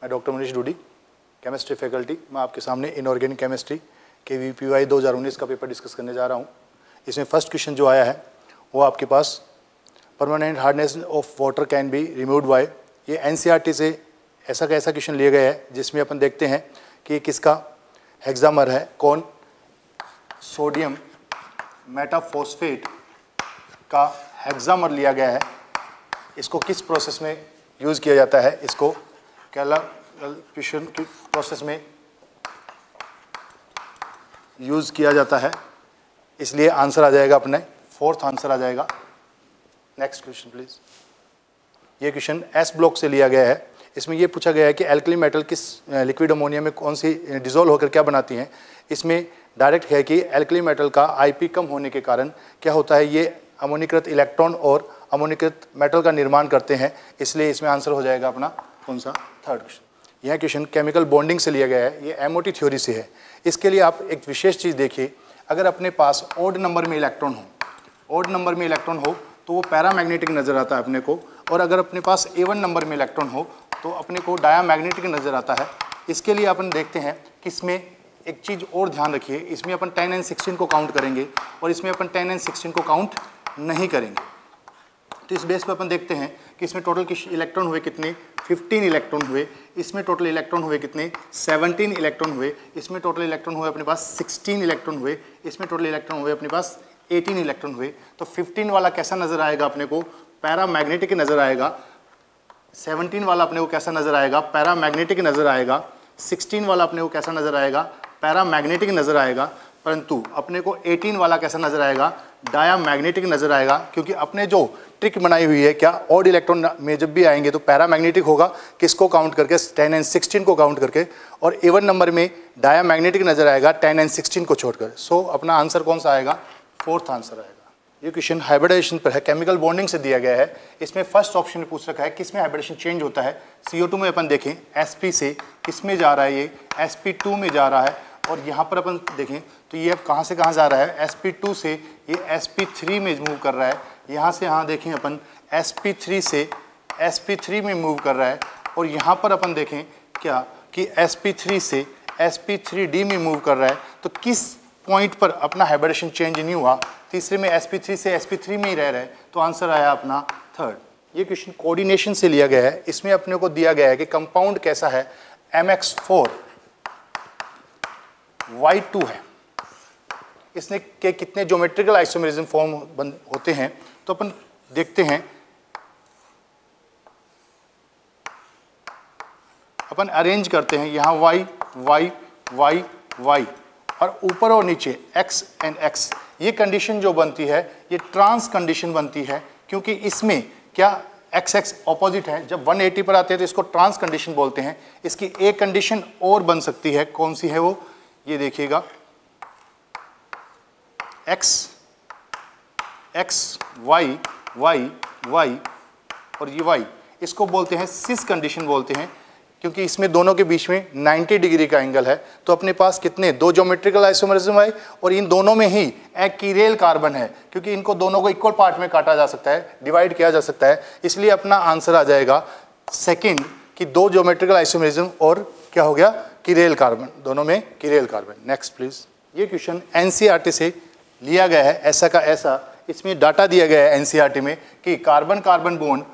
मैं doctor Manish Dudi, chemistry faculty. मैं आपके सामने इनऑर्गेनिक केमिस्ट्री के VPY 2019 का पेपर डिस्कस करने जा रहा हूँ। इसमें फर्स्ट क्वेश्चन जो आया है वो आपके पास, permanent hardness of water can be removed by. ये NCERT से ऐसा का ऐसा क्वेश्चन लिया गया है जिसमें अपन देखते हैं कि किसका हेक्सामर है, कौन सोडियम मेटाफॉस्फेट का हेक्सामर लिया गया है। इसको किस प्रोसेस में यूज़ किया जाता है, इसको कैल्कुलेशन की प्रोसेस में यूज़ किया जाता है, इसलिए आंसर आ जाएगा अपने फोर्थ आंसर आ जाएगा। Next question please. ये क्वेश्चन S ब्लॉक से लिया गया है। इसमें ये पूछा गया है कि एल्कली मेटल किस लिक्विड अमोनिया में कौन सी डिसॉल्व होकर क्या बनाती हैं। इसमें डायरेक्ट है कि एल्कली मेटल का IP कम होने के कारण क्या होता है, ये अमोनीकृत इलेक्ट्रॉन और अमोनीकृत मेटल का निर्माण करते हैं, इसलिए इसमें आंसर हो जाएगा अपना कौन सा, थर्ड क्वेश्चन। यह क्वेश्चन केमिकल बॉन्डिंग से लिया गया है, ये MOT थ्योरी से है। इसके लिए आप एक विशेष चीज़ देखिए, अगर अपने पास ओड नंबर में इलेक्ट्रॉन हो तो वो पैरामैग्नेटिक नज़र आता है अपने को, और अगर अपने पास A1 नंबर में इलेक्ट्रॉन हो तो अपने को डायामैग्नेटिक नज़र आता है। इसके लिए अपन देखते हैं कि इसमें एक चीज़ और ध्यान रखिए, इसमें अपन 10 and 16 को काउंट करेंगे और इसमें अपन 10 and 16 को काउंट नहीं करेंगे। तो इस बेस पे अपन देखते हैं कि इसमें टोटल इलेक्ट्रॉन हुए कितने, 15 इलेक्ट्रॉन हुए। इसमें टोटल इलेक्ट्रॉन हुए कितने, 17 इलेक्ट्रॉन हुए। इसमें टोटल इलेक्ट्रॉन हुए अपने पास 16 इलेक्ट्रॉन हुए। इसमें टोटल इलेक्ट्रॉन हुए अपने पास 18 इलेक्ट्रॉन हुए। तो 15 वाला कैसा नजर आएगा अपने को, पैरामैग्नेटिक नजर आएगा। 17 वाला अपने को कैसा नजर आएगा, पैरामैग्नेटिक नजर आएगा। 16 वाला अपने को कैसा नजर आएगा, पैरामैग्नेटिक नजर आएगा। परंतु अपने को 18 वाला कैसा नजर आएगा, डायामैग्नेटिक नजर आएगा, क्योंकि अपने जो ट्रिक बनाई हुई है क्या, ऑड इलेक्ट्रॉन में जब भी आएंगे तो पैरामैग्नेटिक होगा, किसको काउंट करके, 10 and 16 को काउंट करके, और A1 नंबर में डायामैग्नेटिक नजर आएगा 10 and 16 को छोड़कर। सो अपना आंसर कौन सा आएगा, फोर्थ आंसर आएगा। ये क्वेश्चन हाइब्रिडाइजेशन पर है, केमिकल बॉन्डिंग से दिया गया है। इसमें फर्स्ट ऑप्शन में पूछ रखा है किसमें हाइब्रिडेशन चेंज होता है। CO2 में अपन देखें sp से किसमें जा रहा है, ये sp2 में जा रहा है, और यहाँ पर अपन देखें तो ये अब कहाँ से कहाँ जा रहा है, sp2 से ये sp3 में मूव कर रहा है। यहाँ से यहाँ देखें अपन sp3 से sp3 में मूव कर रहा है, और यहाँ पर अपन देखें क्या कि sp3 से sp3d में मूव कर रहा है। तो किस पॉइंट पर अपना हाइब्रिडेशन चेंज नहीं हुआ, तीसरे में sp3 से sp3 में ही रह रहा है, तो आंसर आया अपना थर्ड। ये क्वेश्चन कोऑर्डिनेशन से लिया गया है। इसमें अपने को दिया गया है कि कंपाउंड कैसा है, MX4Y2 है। इसने के कितने ज्योमेट्रिकल आइसोमेरिज्म फॉर्म होते हैं, तो अपन देखते हैं। अपन अरेंज करते हैं, यहाँ Y Y Y Y और ऊपर और नीचे X and X। ये कंडीशन जो बनती है ये ट्रांस कंडीशन बनती है, क्योंकि इसमें क्या XX ऑपोजिट है। जब 180 पर आते हैं तो इसको ट्रांस कंडीशन बोलते हैं। इसकी एक कंडीशन और बन सकती है, कौन सी है वो, ये देखिएगा, X X Y Y Y और ये Y, इसको बोलते हैं सिस कंडीशन बोलते हैं, क्योंकि इसमें दोनों के बीच में 90 डिग्री का एंगल है। तो अपने पास कितने, दो ज्योमेट्रिकल आइसोमेरिज्म है, और इन दोनों में ही एक कीरेल कार्बन है, क्योंकि इनको दोनों को इक्वल पार्ट में काटा जा सकता है, डिवाइड किया जा सकता है। इसलिए अपना आंसर आ जाएगा सेकंड कि दो ज्योमेट्रिकल आइसोमेरिज्म और क्या हो गया, कीरेल कार्बन, दोनों में कीरेल कार्बन। Next please. ये क्वेश्चन NCERT से लिया गया है, ऐसा का ऐसा। इसमें डाटा दिया गया है NCERT में कि कार्बन कार्बन बॉन्ड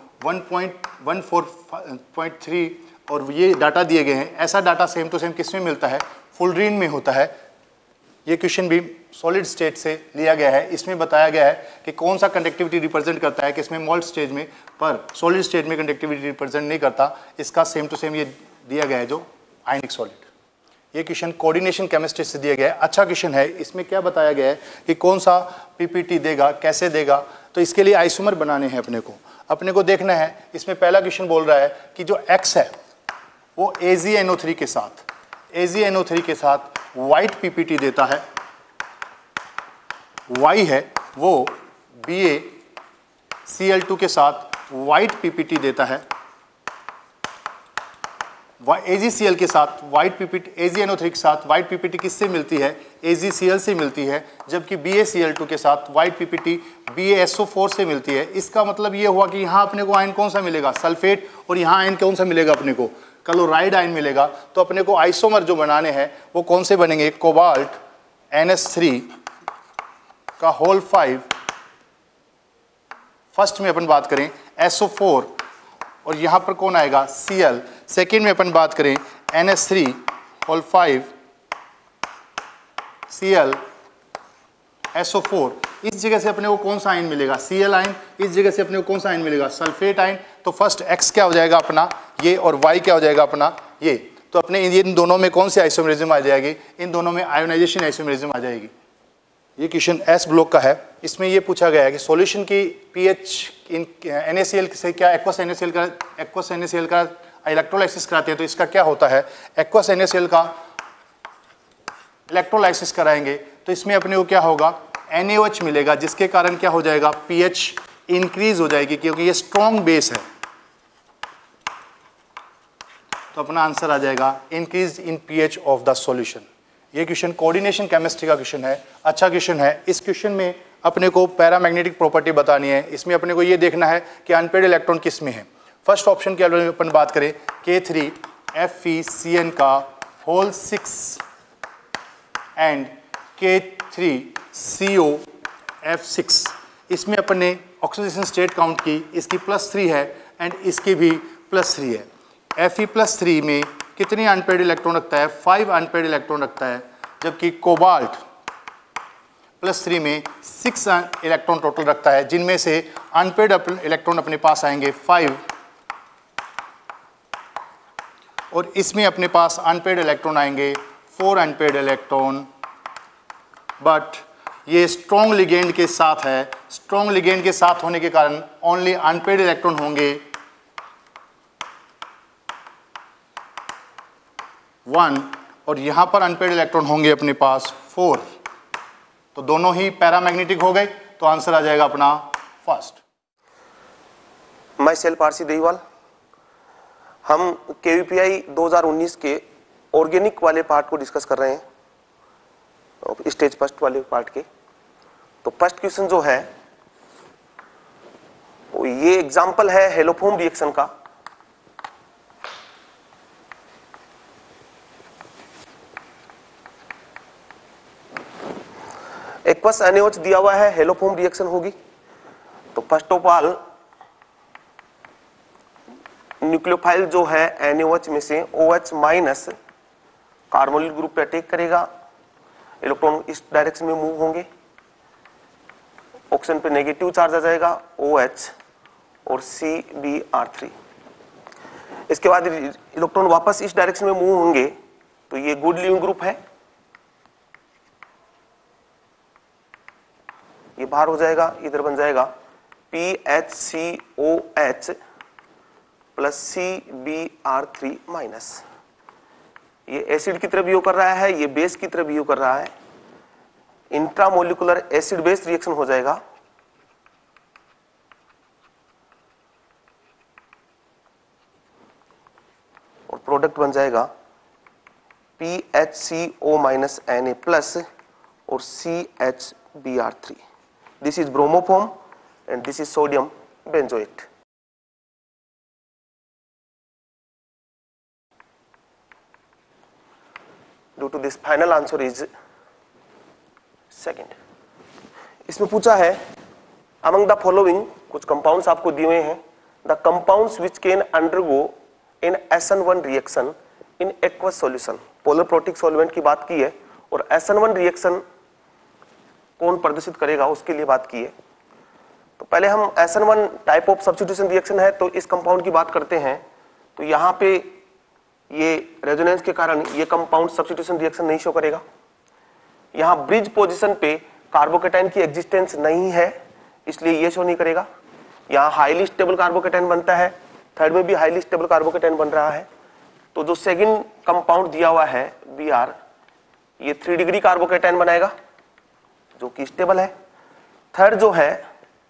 1.14.3 और ये डाटा दिए गए हैं। ऐसा डाटा सेम टू सेम किस में मिलता है, फुलरीन में होता है। ये क्वेश्चन भी सॉलिड स्टेट से लिया गया है। इसमें बताया गया है कि कौन सा कंडक्टिविटी रिप्रेजेंट करता है, किसमें मोल्ट स्टेज में, पर सॉलिड स्टेट में कंडक्टिविटी रिप्रेजेंट नहीं करता। इसका सेम टू सेम ये दिया गया है जो आयनिक सॉलिड। ये क्वेश्चन कोऑर्डिनेशन केमिस्ट्री से दिया गया है, अच्छा क्वेश्चन है। इसमें क्या बताया गया है कि कौन सा PPT देगा, कैसे देगा। तो इसके लिए आइसोमर बनाने हैं अपने को देखना है। इसमें पहला क्वेश्चन बोल रहा है कि जो X है वो AgNO3 के साथ वाइट PPT देता है, Y है वो BaCl2 के साथ वाइट PPT देता है। AgCl के साथ वाइट PPT, AgNO3 के साथ वाइट PPT किससे मिलती है, AgCl से मिलती है, जबकि BaCl2 के साथ वाइट PPT BaSO4 से मिलती है। इसका मतलब ये हुआ कि यहाँ अपने को आयन कौन सा मिलेगा, सल्फेट, और यहाँ आयन कौन सा मिलेगा अपने को, क्लोराइड आयन मिलेगा, तो अपने को आइसोमर जो बनाने हैं वो कौन से बनेंगे, कोबाल्ट NH3 का होल 5, फर्स्ट में अपन बात करें SO4 और यहाँ पर कौन आएगा Cl, सेकेंड में अपन बात करें NH3 होल 5 Cl SO4, इस जगह से अपने को कौन सा आयन मिलेगा Cl आयन, इस जगह से अपने को कौन सा आयन मिलेगा सल्फेट आयन। तो फर्स्ट X क्या हो जाएगा अपना ये और Y क्या हो जाएगा अपना ये, तो अपने इन दोनों में कौन सी आइसोमेरिज्म आ जाएगी, इन दोनों में आयोनाइजेशन आइसोमेरिज्म आ जाएगी। ये क्वेश्चन एस ब्लॉक का है, इसमें ये पूछा गया है कि सॉल्यूशन की पीएच इन NaCl से क्या एक्वस NaCl का इलेक्ट्रोलाइसिस कराते हैं, तो इसका क्या होता है, एक्वस NaCl का इलेक्ट्रोलाइसिस कराएंगे तो इसमें अपने को क्या होगा NaOH मिलेगा, जिसके कारण क्या हो जाएगा पीएच इंक्रीज हो जाएगी, क्योंकि ये स्ट्रॉन्ग बेस है। तो अपना आंसर आ जाएगा increase in pH of the solution. ये क्वेश्चन कोऑर्डिनेशन केमिस्ट्री का क्वेश्चन है, अच्छा क्वेश्चन है। इस क्वेश्चन में अपने को पैरामैग्नेटिक प्रॉपर्टी बतानी है, इसमें अपने को ये देखना है कि अनपेड इलेक्ट्रॉन किस में है। फर्स्ट ऑप्शन के अपन बात करें K3FeCN का होल 6 एंड K3COF6, इसमें अपन ने ऑक्सीडेशन स्टेट काउंट की, इसकी +3 है एंड इसकी भी +3 है। Fe+3 में कितनी अनपेड इलेक्ट्रॉन रखता है, 5 अनपेड इलेक्ट्रॉन रखता है, जबकि कोबाल्ट +3 में 6 इलेक्ट्रॉन टोटल रखता है, जिनमें से अनपेड इलेक्ट्रॉन अपने पास आएंगे 5 और इसमें अपने पास अनपेड इलेक्ट्रॉन आएंगे 4 अनपेड इलेक्ट्रॉन। बट ये स्ट्रॉन्ग लिगेंड के साथ है, स्ट्रॉन्ग लिगेंड के साथ होने के कारण ओनली अनपेड इलेक्ट्रॉन होंगे 1 और यहां पर अनपेड इलेक्ट्रॉन होंगे अपने पास 4। तो दोनों ही पैरामैग्नेटिक हो गए, तो आंसर आ जाएगा अपना फर्स्ट। मैं सेल्फ आरसी देवीवाल। हम KVPI 2019 के ऑर्गेनिक वाले पार्ट को डिस्कस कर रहे हैं, स्टेज फर्स्ट वाले पार्ट के। तो फर्स्ट क्वेश्चन जो है वो ये एग्जांपल है हेलोफोम रिएक्शन का। एक्वस NaOH दिया हुआ है, हेलोफोम रिएक्शन होगी। तो फर्स्ट ऑफ ऑल न्यूक्लियोफाइल जो है NaOH में से OH माइनस कार्बोनिल ग्रुप पे अटैक करेगा, इलेक्ट्रॉन इस डायरेक्शन में मूव होंगे, ऑक्सीजन पे नेगेटिव चार्ज आ जाएगा OH और CBr3। इसके बाद इलेक्ट्रॉन वापस इस डायरेक्शन में मूव होंगे, तो ये गुड लिविंग ग्रुप है, ये बाहर हो जाएगा, इधर बन जाएगा PHCOH प्लस CBr3 माइनस। ये एसिड की तरफ बिहेव कर रहा है, ये बेस की तरफ बिहेव कर रहा है, इंट्रामोलिकुलर एसिड बेस रिएक्शन हो जाएगा। और प्रोडक्ट बन जाएगा PHCO माइनस Na प्लस और CHBr3। This is bromoform and this is sodium benzoate. Due to this final answer is second। इसमें पूछा है among the following, कुछ कंपाउंड्स आपको दिए हुए हैं, the compounds which can undergo in SN1 reaction in aqueous solution। Polar protic solvent की बात की है और SN1 रिएक्शन कौन प्रदर्शित करेगा उसके लिए बात की है। तो पहले हम SN1 type of substitution reaction है, तो इस कंपाउंड की बात करते हैं। तो यहाँ पे ये रेजोनेंस के कारण ये कंपाउंड सब्स्टिट्यूशन रिएक्शन नहीं शो करेगा। यहाँ ब्रिज पोजीशन पे कार्बोकेटाइन की एग्जिस्टेंस नहीं है, इसलिए ये शो नहीं करेगा। यहाँ हाईली स्टेबल कार्बोकेटाइन बनता है, थर्ड में भी हाईली स्टेबल कार्बोकेटाइन बन रहा है। तो जो सेकंड कंपाउंड दिया हुआ है Br, ये 3 डिग्री कार्बोकेटाइन बनाएगा जो कि स्टेबल है। थर्ड जो है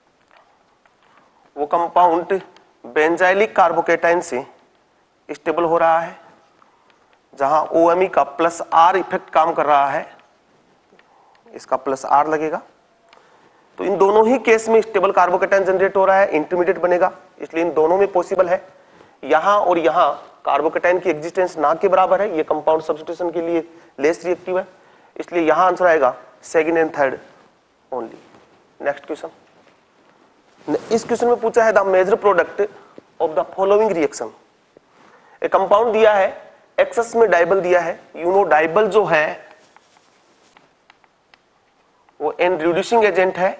वो कंपाउंड बेंजाइलिक कार्बोकेटाइन से स्टेबल हो रहा है, जहां OMe का +R इफेक्ट काम कर रहा है, इसका +R लगेगा। तो इन दोनों ही केस में स्टेबल कार्बोकेटाइन जनरेट हो रहा है, इंटरमीडिएट बनेगा, इसलिए इन दोनों में पॉसिबल है। यहां और यहां कार्बोकेटाइन की एग्जिस्टेंस ना के बराबर है, ये कंपाउंड सब्स्टिट्यूशन के लिए लेस रिएक्टिव है, इसलिए यहां आंसर आएगा second and third only. Next question, इस क्वेश्चन में पूछा है the major product of the following reaction. एक कंपाउंड दिया है, एक्सेस में डाइबल दिया है, यू नो डाइबल जो है वो एन रिड्यूसिंग एजेंट है,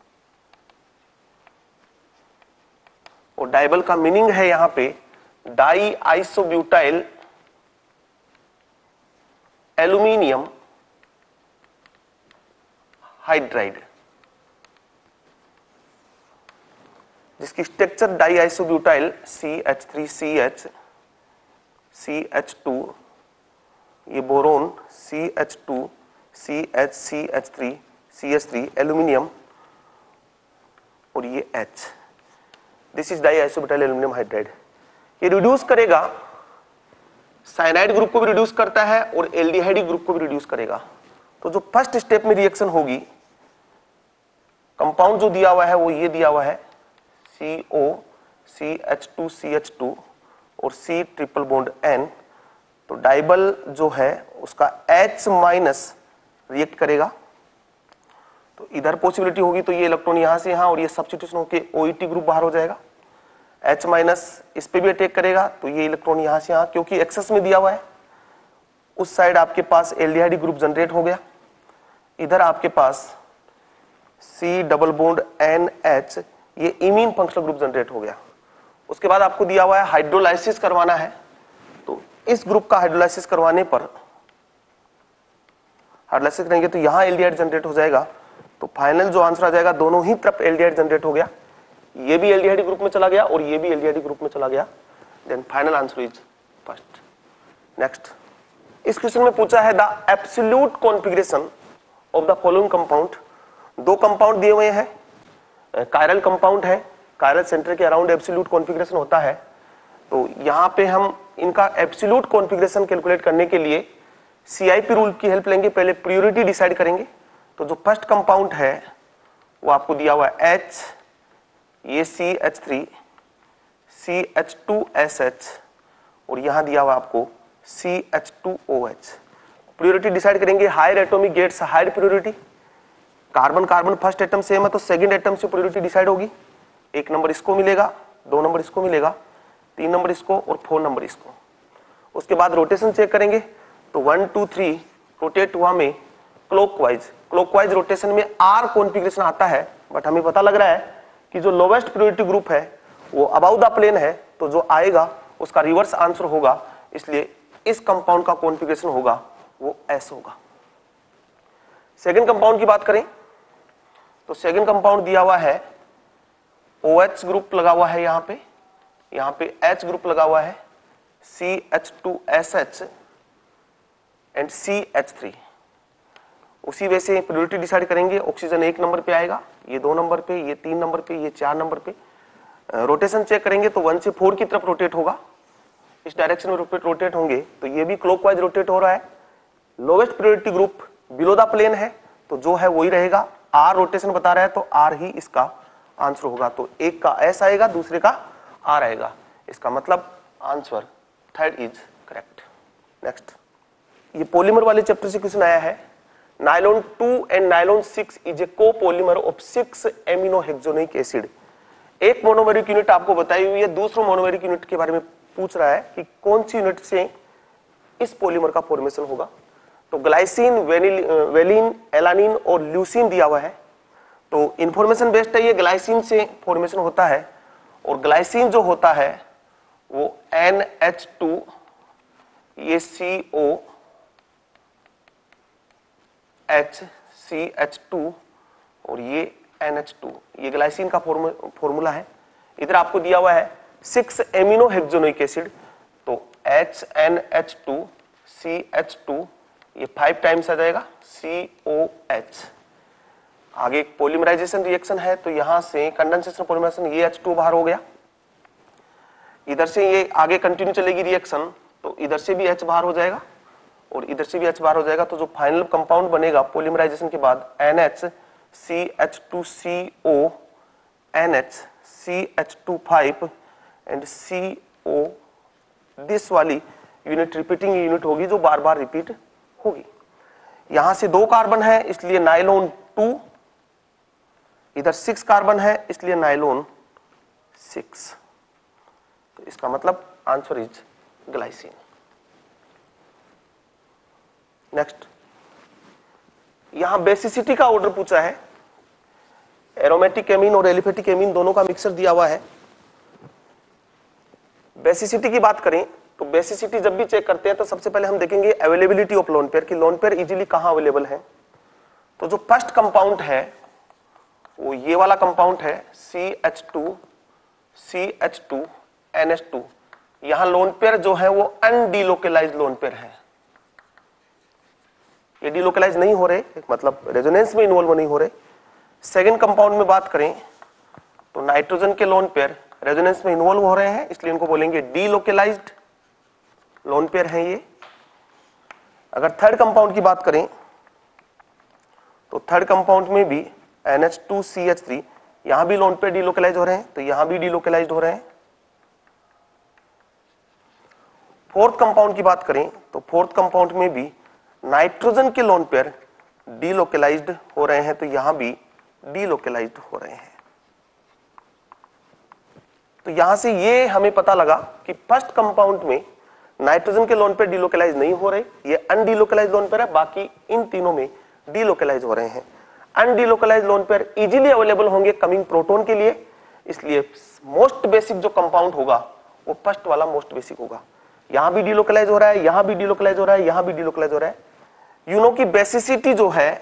और डाइबल का मीनिंग है यहां पे डाई आइसोब्यूटाइल एल्यूमिनियम हाइड्राइड, जिसकी structure di isobutyl CH3CH CH2, ये boron CH2 CH3 CH3 aluminium और ये H, this is di isobutyl aluminium hydride. ये रिड्यूस करेगा, साइनाइड ग्रुप को भी रिड्यूस करता है और एल्डिहाइड ग्रुप को भी रिड्यूस करेगा। तो जो फर्स्ट स्टेप में रिएक्शन होगी, कंपाउंड जो दिया हुआ है वो ये दिया हुआ है CO CH2 CH2 और C ट्रिपल बॉन्ड N, तो डाइबल जो है उसका H माइनस रिएक्ट करेगा, तो इधर पॉसिबिलिटी होगी तो ये इलेक्ट्रॉन यहां से यहां और ये सब्स्टिट्यूशन होकर OET ग्रुप बाहर हो जाएगा, H माइनस इस पे भी अटैक करेगा तो ये इलेक्ट्रॉन यहां से यहां, क्योंकि एक्सेस में दिया हुआ है, उस साइड आपके पास एल्डिहाइड ग्रुप जनरेट हो गया, इधर आपके पास C डबल बॉन्ड NH ये इमीन फंक्शनल ग्रुप जनरेट हो गया। उसके बाद आपको दिया हुआ है हाइड्रोलाइसिस करवाना है, तो इस ग्रुप का हाइड्रोलाइसिस करवाने पर हाइड्रोलाइसिस करेंगे तो यहां एल्डिहाइड जनरेट हो जाएगा, तो फाइनल जो आंसर आ जाएगा दोनों ही तरफ एल्डिहाइड जनरेट हो गया, ये भी एल्डिहाइड ग्रुप में चला गया और ये भी एल्डिहाइड ग्रुप में चला गया, then final answer is first. Next, इस क्वेश्चन में पूछा है the absolute configuration of the following compound. दो कंपाउंड दिए हुए हैं, कायरल कंपाउंड है, कायरल सेंटर के अराउंड एब्सोल्यूट कॉन्फिगरेशन होता है, तो यहां पे हम इनका एब्सोल्यूट कॉन्फिगरेशन कैलकुलेट करने के लिए CIP रूल की हेल्प लेंगे। पहले प्रियोरिटी डिसाइड करेंगे, तो जो फर्स्ट कंपाउंड है वो आपको दिया हुआ है H, ये CH3 CH2SH और यहां दिया हुआ आपको CH2OH। प्रियोरिटी डिसाइड करेंगे, higher atomic gets higher priority, carbon carbon first atom same है तो सेकंड एटम से प्रियोरिटी डिसाइड होगी, 1 नंबर इसको मिलेगा, 2 नंबर इसको मिलेगा, 3 नंबर इसको और 4 नंबर इसको। उसके बाद रोटेशन चेक करेंगे तो 1 2 3 रोटेट हुआ में क्लॉकवाइज रोटेशन में R कॉन्फिगरेशन आता है, बट हमें पता लग रहा है कि जो लोवेस्ट प्रियोरिटी ग्रुप है वो अबाउ द प्लेन है, तो जो आएगा उसका रिवर्स आंसर होगा, इसलिए इस कंपाउंड का कॉन्फिगरेशन होगा वो S होगा। सेकंड कंपाउंड की बात करें तो सेकंड कंपाउंड दिया हुआ है OH ग्रुप लगा हुआ है, यहां पे H ग्रुप लगा हुआ है, CH2SH एंड CH3। उसी वजह से प्रियोरिटी डिसाइड करेंगे, ऑक्सीजन 1 नंबर पे आएगा, ये 2 नंबर पे, ये 3 नंबर पे, ये 4 नंबर पे। रोटेशन चेक करेंगे तो 1 से 4 की तरफ रोटेट होगा, इस डायरेक्शन में रोटेट होंगे, तो ये भी क्लॉकवाइज रोटेट हो रहा है। Lowest priority group below the plane है, तो जो है वही रहेगा, R रोटेशन बता रहा है तो R ही इसका आंसर होगा, तो एक का S आएगा, दूसरे का R आएगा, इसका मतलब answer third is correct. Next, ये पॉलीमर वाले चैप्टर से क्वेश्चन आया है, nylon 2 and nylon 6 is a copolymer of 6 aminohexanoic acid. एक मोनोमेरिक यूनिट आपको बताई हुई है, दूसरा मोनोमेरिक यूनिट के बारे में पूछ रहा है कि कौन सी यूनिट से इस पॉलीमर का फॉर्मेशन होगा। तो ग्लाइसिन, वेलिन, एलानिन और ल्यूसिन दिया हुआ है, तो इंफॉर्मेशन बेस्ड है, ये ग्लाइसिन से फॉर्मेशन होता है, और ग्लाइसिन जो होता है वो NH2, ये CO HCH2 और ये NH2, ये ग्लाइसिन का फॉर्मूला है। इधर आपको दिया हुआ है 6 एमिनो हेक्सोनिक एसिड, तो HNH2 CH2 ये 5 टाइम्स आ जाएगा COH। आगे एक पॉलीमराइजेशन रिएक्शन है, तो यहां से कंडेंसेशन पॉलीमराइजेशन, ये H2 बाहर हो गया, इधर से ये आगे कंटिन्यू चलेगी रिएक्शन, तो इधर से भी H बाहर हो जाएगा और इधर से भी H बाहर हो जाएगा, तो जो फाइनल कंपाउंड बनेगा पॉलीमराइजेशन के बाद NH CH2CO NH CH25 and COH this वाली यूनिट रिपीटिंग यूनिट होगी जो बार बार रिपीट होगी। यहां से 2 कार्बन है इसलिए नाइलॉन 2, इधर 6 कार्बन है इसलिए नाइलॉन 6। तो इसका मतलब आंसर इज ग्लाइसिन। नेक्स्ट, यहां बेसिसिटी का ऑर्डर पूछा है। एरोमेटिक एमीन और एलिफेटिक एमीन दोनों का मिक्सचर दिया हुआ है। बेसिसिटी की बात करें तो बेसिसिटी जब भी चेक करते हैं तो सबसे पहले हम देखेंगे अवेलेबिलिटी ऑफ लोन पेयर, कि लोन पेयर इजीली कहां अवेलेबल है। तो जो फर्स्ट कंपाउंड है वो ये वाला कंपाउंड है CH2 CH2 NH2। यहां लोन पेयर जो है वो अनडिलोकलाइज्ड लोन पेयर है, ये डिलोकलाइज नहीं हो रहे, मतलब रेजोनेंस में इन्वॉल्व नहीं हो रहे। सेकेंड कंपाउंड में बात करें तो नाइट्रोजन के लोन पेयर रेजोनेंस में इन्वॉल्व हो रहे हैं, इसलिए इनको बोलेंगे डिलोकलाइज्ड लोन पेयर है ये। अगर थर्ड कंपाउंड की बात करें तो थर्ड कंपाउंड में भी NH2CH3, यहां भी लोन पेयर डिलोकलाइज हो रहे हैं, तो यहां भी डिलोकलाइज्ड हो रहे हैं। फोर्थ कंपाउंड की बात करें तो फोर्थ कंपाउंड में भी नाइट्रोजन के लोन पेयर डिलोकलाइज्ड हो रहे हैं, तो यहां भी डिलोकलाइज्ड हो रहे हैं। तो यहां से ये हमें पता लगा कि फर्स्ट कंपाउंड में नाइट्रोजन के लोन पेयर डिलोकलाइज नहीं हो रहे, ये अनडिलोकलाइज लोन पेयर है, बाकी इन तीनों में डिलोकलाइज हो रहे हैं। Undelocalise lone pair easily available होंगे कमिंग प्रोटॉन के लिए, इसलिए मोस्ट बेसिक जो कंपाउंड होगा वो फर्स्ट वाला मोस्ट बेसिक होगा। यहां भी डिलोकलाइज हो रहा है, यहां भी डिलोकलाइज हो रहा है, यहां भी डिलोकलाइज हो रहा है। यू नो की बेसिसिटी जो है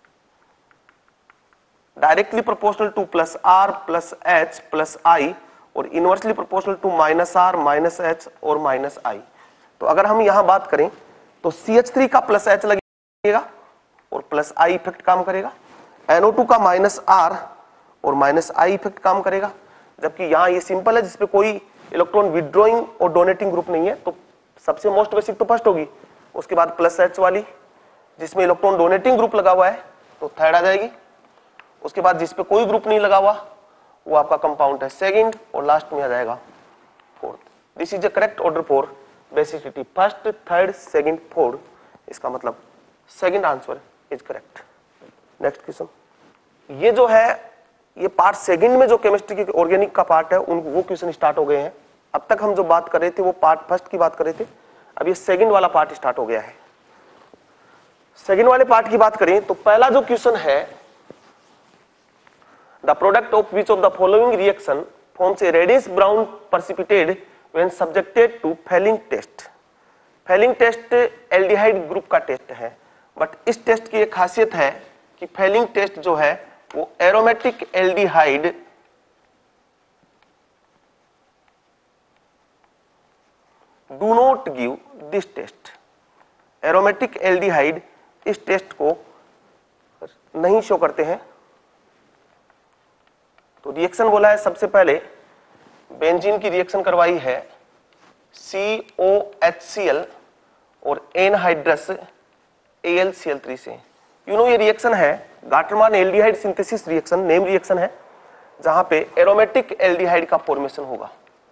directly proportional to plus R plus H plus I और inversely proportional to minus R minus H और माइनस आई। तो अगर हम यहां बात करें तो CH3 का प्लस एच लगेगा और प्लस आई इफेक्ट काम करेगा, NO2 का माइनस आर और माइनस आई इफेक्ट काम करेगा, जबकि यहां ये सिंपल है जिसपे कोई इलेक्ट्रॉन विड्रॉइंग और डोनेटिंग ग्रुप नहीं है, तो सबसे मोस्ट बेसिक तो फर्स्ट होगी, उसके बाद प्लस एच वाली जिसमें इलेक्ट्रॉन डोनेटिंग ग्रुप लगा हुआ है तो थर्ड आ जाएगी, उसके बाद जिसपे कोई ग्रुप नहीं लगा हुआ वो आपका कंपाउंड है सेकंड, और लास्ट में आ जाएगा fourth. This is the correct order for basicity, first third second fourth, इसका मतलब second answer is correct. Next question, ये जो है ये पार्ट सेकंड में जो केमिस्ट्री की ऑर्गेनिक का पार्ट है वो क्वेश्चन स्टार्ट हो गए हैं। अब तक हम जो बात कर रहे थे वो पार्ट फर्स्ट की बात कर रहे थे, अब ये सेकंड वाला पार्ट स्टार्ट हो गया है। सेकंड वाले पार्ट की बात करें तो पहला जो क्वेश्चन है, the product of which of the following reaction forms a reddish brown precipitate when subjected to Fehling test. Fehling test aldehyde group का टेस्ट है, बट इस टेस्ट की एक खासियत है कि फेलिंग टेस्ट जो है वो aromatic aldehyde do not give this test. Aromatic aldehyde इस टेस्ट को नहीं शो करते हैं। तो रिएक्शन बोला है, सबसे पहले बेंजीन की रिएक्शन करवाई है COHCl और एनहाइड्रस AlCl3 से। यू नो ये रिएक्शन है Gattermann aldehyde synthesis reaction, name reaction है, जहां पे एरोमेटिक एल्डिहाइड का फॉर्मेशन होगा।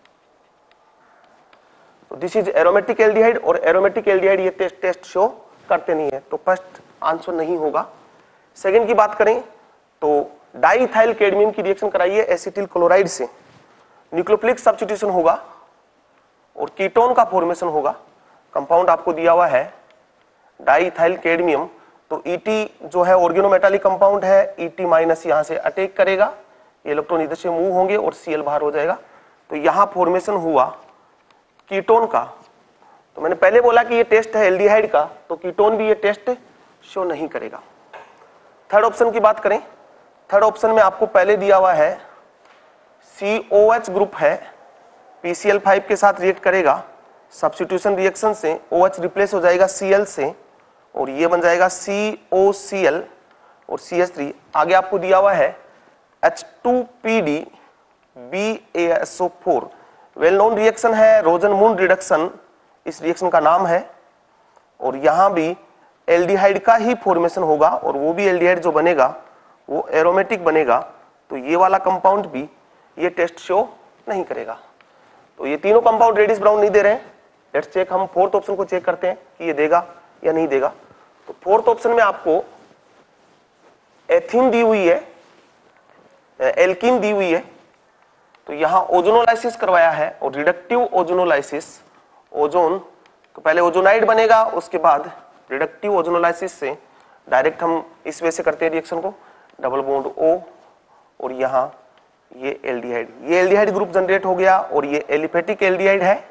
तो दिस इज एरोमेटिक एल्डिहाइड, और एरोमेटिक एल्डिहाइड ये टेस्ट शो करते नहीं है, तो फर्स्ट आंसर नहीं होगा। सेकंड की बात करें तो डाइइथाइल कैडमियम की रिएक्शन कराइए एसिटिल क्लोराइड से, न्यूक्लियोफिलिक सब्स्टिट्यूशन होगा और कीटोन का फॉर्मेशन होगा। कंपाउंड आपको दिया हुआ है डाइइथाइल कैडमियम, तो ET जो है ऑर्गेनोमेटालिक कंपाउंड है, ET माइनस यहां से अटैक करेगा, ये इलेक्ट्रॉन इधर से मूव होंगे और Cl बाहर हो जाएगा, तो यहां फॉर्मेशन हुआ कीटोन का। तो मैंने पहले बोला कि ये टेस्ट है एल्डिहाइड का, तो कीटोन भी ये टेस्ट शो नहीं करेगा। थर्ड ऑप्शन की बात करें, थर्ड ऑप्शन में आपको पहले दिया हुआ है COH ग्रुप है, PCl5 के साथ रिएक्ट करेगा, सब्स्टिट्यूशन रिएक्शन से OH रिप्लेस हो जाएगा Cl से और ये बन जाएगा COCl और CH3। आगे आपको दिया हुआ है H2PD BaSO4, well known reaction है, रोजन-मून रिडक्शन इस रिएक्शन का नाम है, और यहां भी एल्डिहाइड का ही फॉर्मेशन होगा और वो भी एल्डिहाइड जो बनेगा वो एरोमेटिक बनेगा, तो ये वाला कंपाउंड भी ये टेस्ट शो नहीं करेगा। तो ये तीनों कंपाउंड रेडिश ब्राउन नहीं दे रहे हैं, लेट्स चेक, हम फोर्थ ऑप्शन को चेक करते हैं कि ये देगा या नहीं देगा। तो फोर्थ ऑप्शन में आपको एथीन दी हुई है, एल्कीन दी हुई है, तो यहां ओजोनोलाइसिस करवाया है और रिडक्टिव ओजोनोलाइसिस, ओजोन तो पहले ओजोनाइड बनेगा, उसके बाद रिडक्टिव ओजोनोलाइसिस से डायरेक्ट हम इस वे से करते हैं रिएक्शन को, डबल बॉन्ड O और यहां ये एल्डिहाइड, ये एल्डिहाइड ग्रुप जनरेट हो गया और ये एलिफेटिक एल्डिहाइड है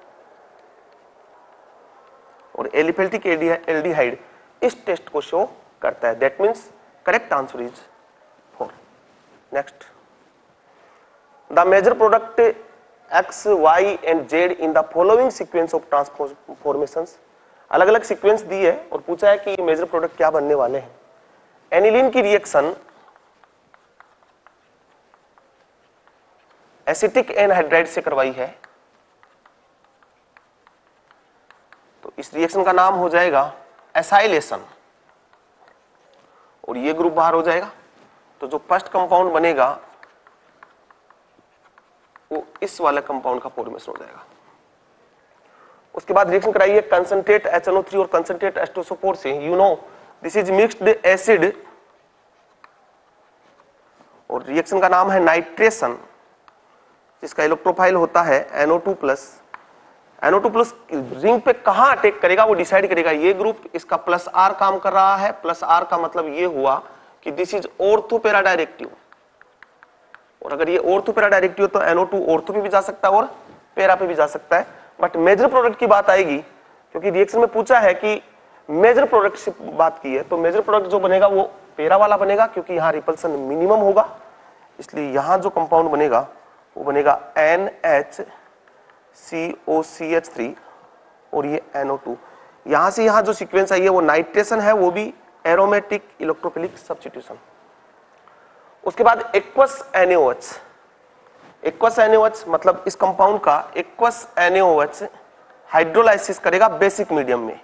और एलिफेटिक एल्डिहाइड इस टेस्ट को शो करता है। That means correct answer is 4। Next, the major product X, Y and Z in the following sequence of transformations, अलग अलग सीक्वेंस दी है और पूछा है कि मेजर प्रोडक्ट क्या बनने वाले हैं। एनिलीन की रिएक्शन एसिटिक एनहाइड्राइड से करवाई है, तो इस रिएक्शन का नाम हो जाएगा एसाइलेशन और ये ग्रुप बाहर हो जाएगा। तो जो फर्स्ट कंपाउंड बनेगा वो इस वाले कंपाउंड का फॉर्मेशन हो जाएगा। उसके बाद रिएक्शन कराइए कंसंट्रेट HNO3 और कंसंट्रेट H2SO4 से। You know this is mixed acid और रिएक्शन का नाम है नाइट्रेशन, जिसका इलेक्ट्रोफाइल होता है NO2+। NO2+ रिंग पे कहां अटैक करेगा वो डिसाइड करेगा। ये ग्रुप इसका +R काम कर रहा है, +R का मतलब ये हुआ कि this is ortho para directive, और अगर ये ऑर्थो पैरा डायरेक्टिव तो NO2 ऑर्थो पे भी जा सकता है और पैरा पे भी जा सकता है। बट मेजर प्रोडक्ट की बात आएगी, क्योंकि रिएक्शन में पूछा है कि मेजर प्रोडक्ट से बात की है, तो मेजर प्रोडक्ट जो बनेगा वो पैरा वाला बनेगा, क्योंकि यहाँ रिपल्सन मिनिमम होगा। इसलिए यहाँ जो कंपाउंड बनेगा वो बनेगा NHCOCH3 और ये NO2। यहां से यहां जो सीक्वेंस आई है वो नाइट्रेशन है, वो भी एरोमेटिक इलेक्ट्रोफिलिक सब्स्टिट्यूशन। उसके बाद एक्वस NaOH, एक्वस NaOH मतलब इस कंपाउंड का एक्वस NaOH हाइड्रोलाइसिस करेगा बेसिक मीडियम में,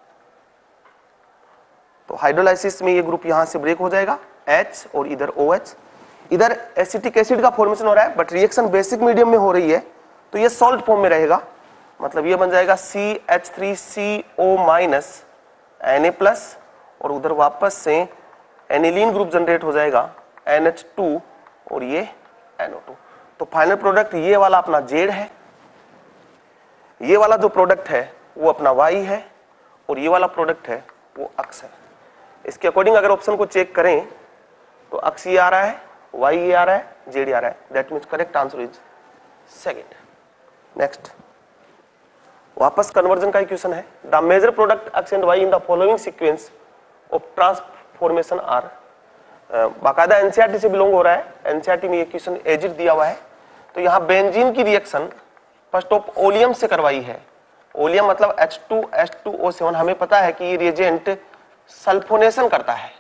तो हाइड्रोलाइसिस में ये ग्रुप यहां से ब्रेक हो जाएगा H और इधर OH, इधर एसिटिक एसिड का फॉर्मेशन हो रहा है बट रिएक्शन बेसिक मीडियम में हो रही है, तो ये सॉल्ट फॉर्म में रहेगा। मतलब ये बन जाएगा CH3CO- Na+ और उधर वापस से एनिलीन ग्रुप जनरेट हो जाएगा NH2 और ये NO2। तो फाइनल प्रोडक्ट ये वाला अपना Z है, ये वाला जो प्रोडक्ट है वो अपना Y है और ये वाला प्रोडक्ट है वो अक्स है। इसके अकॉर्डिंग अगर ऑप्शन को चेक करें तो अक्स ये आ रहा है, Y ये आ रहा है, Z ये आ रहा है। That means correct answer is second. Next, वापस कन्वर्जन का इक्वेशन है। The major product X and Y in the following sequence of transformation are, बाकायदा एनसीईआरटी से बिलोंग हो रहा है, एनसीईआरटी में ये क्वेश्चन एजिट दिया हुआ है। तो यहाँ बेंजीन की रिएक्शन फर्स्ट ऑफ ओलियम से करवाई है। ओलियम मतलब H2H2O7, हमें पता है कि ये रिएजेंट सल्फोनेशन करता है,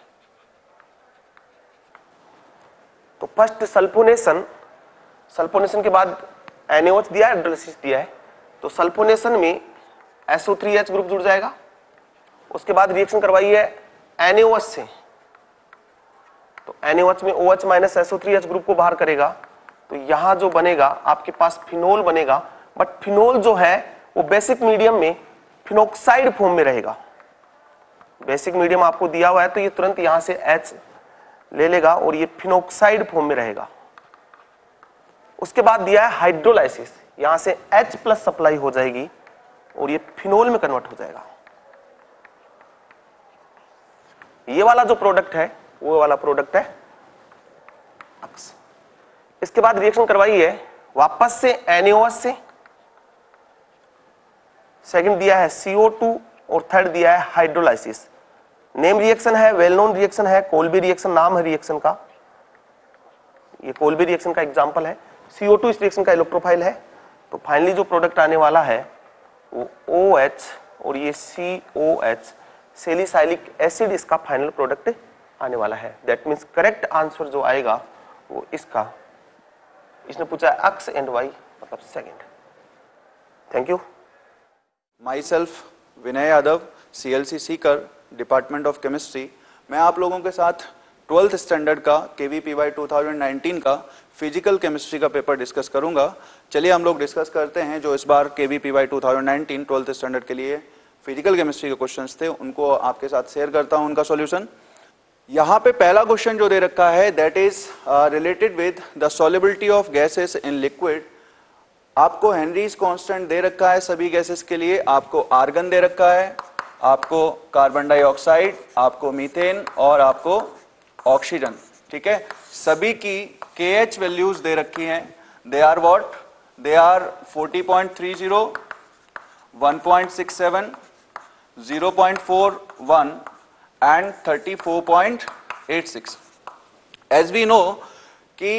तो फर्स्ट सल्फोनेशन, सल्फोनेशन के बाद NaOH दिया है, हाइड्रोलाइसिस दिया है, तो सल्फोनेशन में SO3H ग्रुप जुड़ जाएगा। उसके बाद रिएक्शन करवाई है NaOH से, तो NaOH में OH माइनस SO3H ग्रुप को बाहर करेगा, तो यहां जो बनेगा आपके पास फिनोल बनेगा। बट फिनोल जो है वो बेसिक मीडियम में फिनोक्साइड फॉर्म में रहेगा। बेसिक मीडियम आपको दिया हुआ है तो ये तुरंत यहां से H ले लेगा और ये फिनोक्साइड फॉर्म में रहेगा। उसके बाद दिया है हाइड्रोलाइसिस, यहां से H+ सप्लाई हो जाएगी और ये फिनोल में कन्वर्ट हो जाएगा। ये वाला जो प्रोडक्ट है वो वाला प्रोडक्ट है अक्स। इसके बाद रिएक्शन करवाई है वापस से NaOH से, सेकंड दिया है CO2 और थर्ड दिया है हाइड्रोलाइसिस। नेम रिएक्शन है, वेल नोन रिएक्शन है, कोल्बी रिएक्शन नाम है रिएक्शन का, ये कोल्बी रिएक्शन का एग्जांपल है। CO2 इस रिएक्शन का इलेक्ट्रोफाइल है। तो फाइनली जो प्रोडक्ट आने वाला है वो OH और ये COH, सैलिसाइलिक एसिड, इसका फाइनल प्रोडक्ट आने वाला है। दैट मीन्स करेक्ट आंसर जो आएगा वो इसका, इसने पूछा एक्स एंड वाई मतलब second. Thank you. Myself Vinay Yadav, CLC Sikar, department of chemistry. मैं आप लोगों के साथ 12th स्टैंडर्ड का KVPY 2019 का फिजिकल केमिस्ट्री का पेपर डिस्कस करूंगा। चलिए हम लोग डिस्कस करते हैं जो इस बार KVPY 2019 12th स्टैंडर्ड के लिए फिजिकल केमिस्ट्री के क्वेश्चंस थे, उनको आपके साथ शेयर करता हूं उनका सॉल्यूशन। यहाँ पे पहला क्वेश्चन जो दे रखा है that is related with the solubility of gases in liquid. आपको हेनरीज कांस्टेंट दे रखा है सभी गैसेस के लिए, आपको आर्गन दे रखा है, आपको कार्बन डाइऑक्साइड, आपको मीथेन और आपको ऑक्सीजन। ठीक है, सभी की KH वैल्यूज दे रखी हैं। They are what? They are 40.30, 1.67, 0.41 and 34.86। As we know कि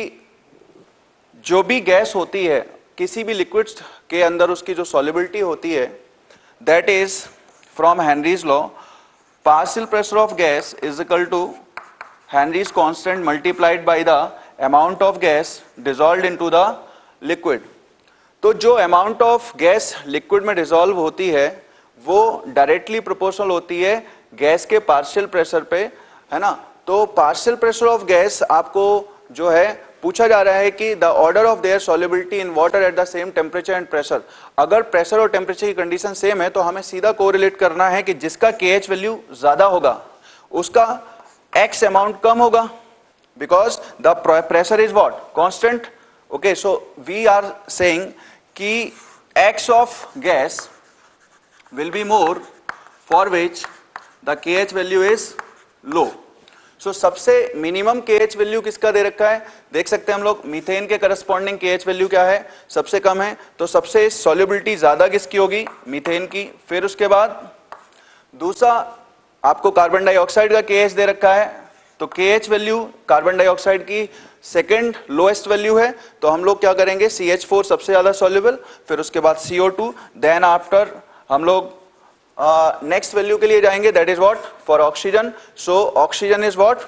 जो भी गैस होती है किसी भी लिक्विड्स के अंदर उसकी जो सॉल्युबिलिटी होती है that is from Henry's law, partial pressure of gas is equal to Henry's constant multiplied by the amount of gas dissolved into the liquid. तो जो अमाउंट ऑफ गैस लिक्विड में डिसॉल्व होती है वो डायरेक्टली प्रोपोर्शनल होती है gas के partial pressure पे, है ना। तो पार्शियल प्रेशर ऑफ गैस आपको जो है पूछा जा रहा है कि the order of their solubility in water at the same temperature and pressure. अगर प्रेशर और टेम्परेचर की कंडीशन सेम है तो हमें सीधा कोरिलेट करना है कि जिसका KH वैल्यू ज्यादा होगा उसका X अमाउंट कम होगा, because the pressure is what? Constant. Okay, so we are saying कि X of gas will be more for which the KH value is low. So सबसे मिनिमम KH वैल्यू किसका दे रखा है? देख सकते हैं हम लोग मीथेन के करस्पॉन्डिंग KH वैल्यू क्या है? सबसे कम है, तो सबसे सॉल्युबिलिटी ज्यादा किसकी होगी? मीथेन की। फिर उसके बाद दूसरा आपको कार्बन डाइऑक्साइड का KH दे रखा है, तो KH वैल्यू कार्बन डाइऑक्साइड की सेकेंड लोएस्ट वैल्यू है, तो हम लोग क्या करेंगे? CH4 सबसे ज्यादा सॉल्युबल, फिर उसके बाद CO2, देन आफ्टर हम लोग नेक्स्ट वैल्यू के लिए जाएंगे that is what? For oxygen. So oxygen is what?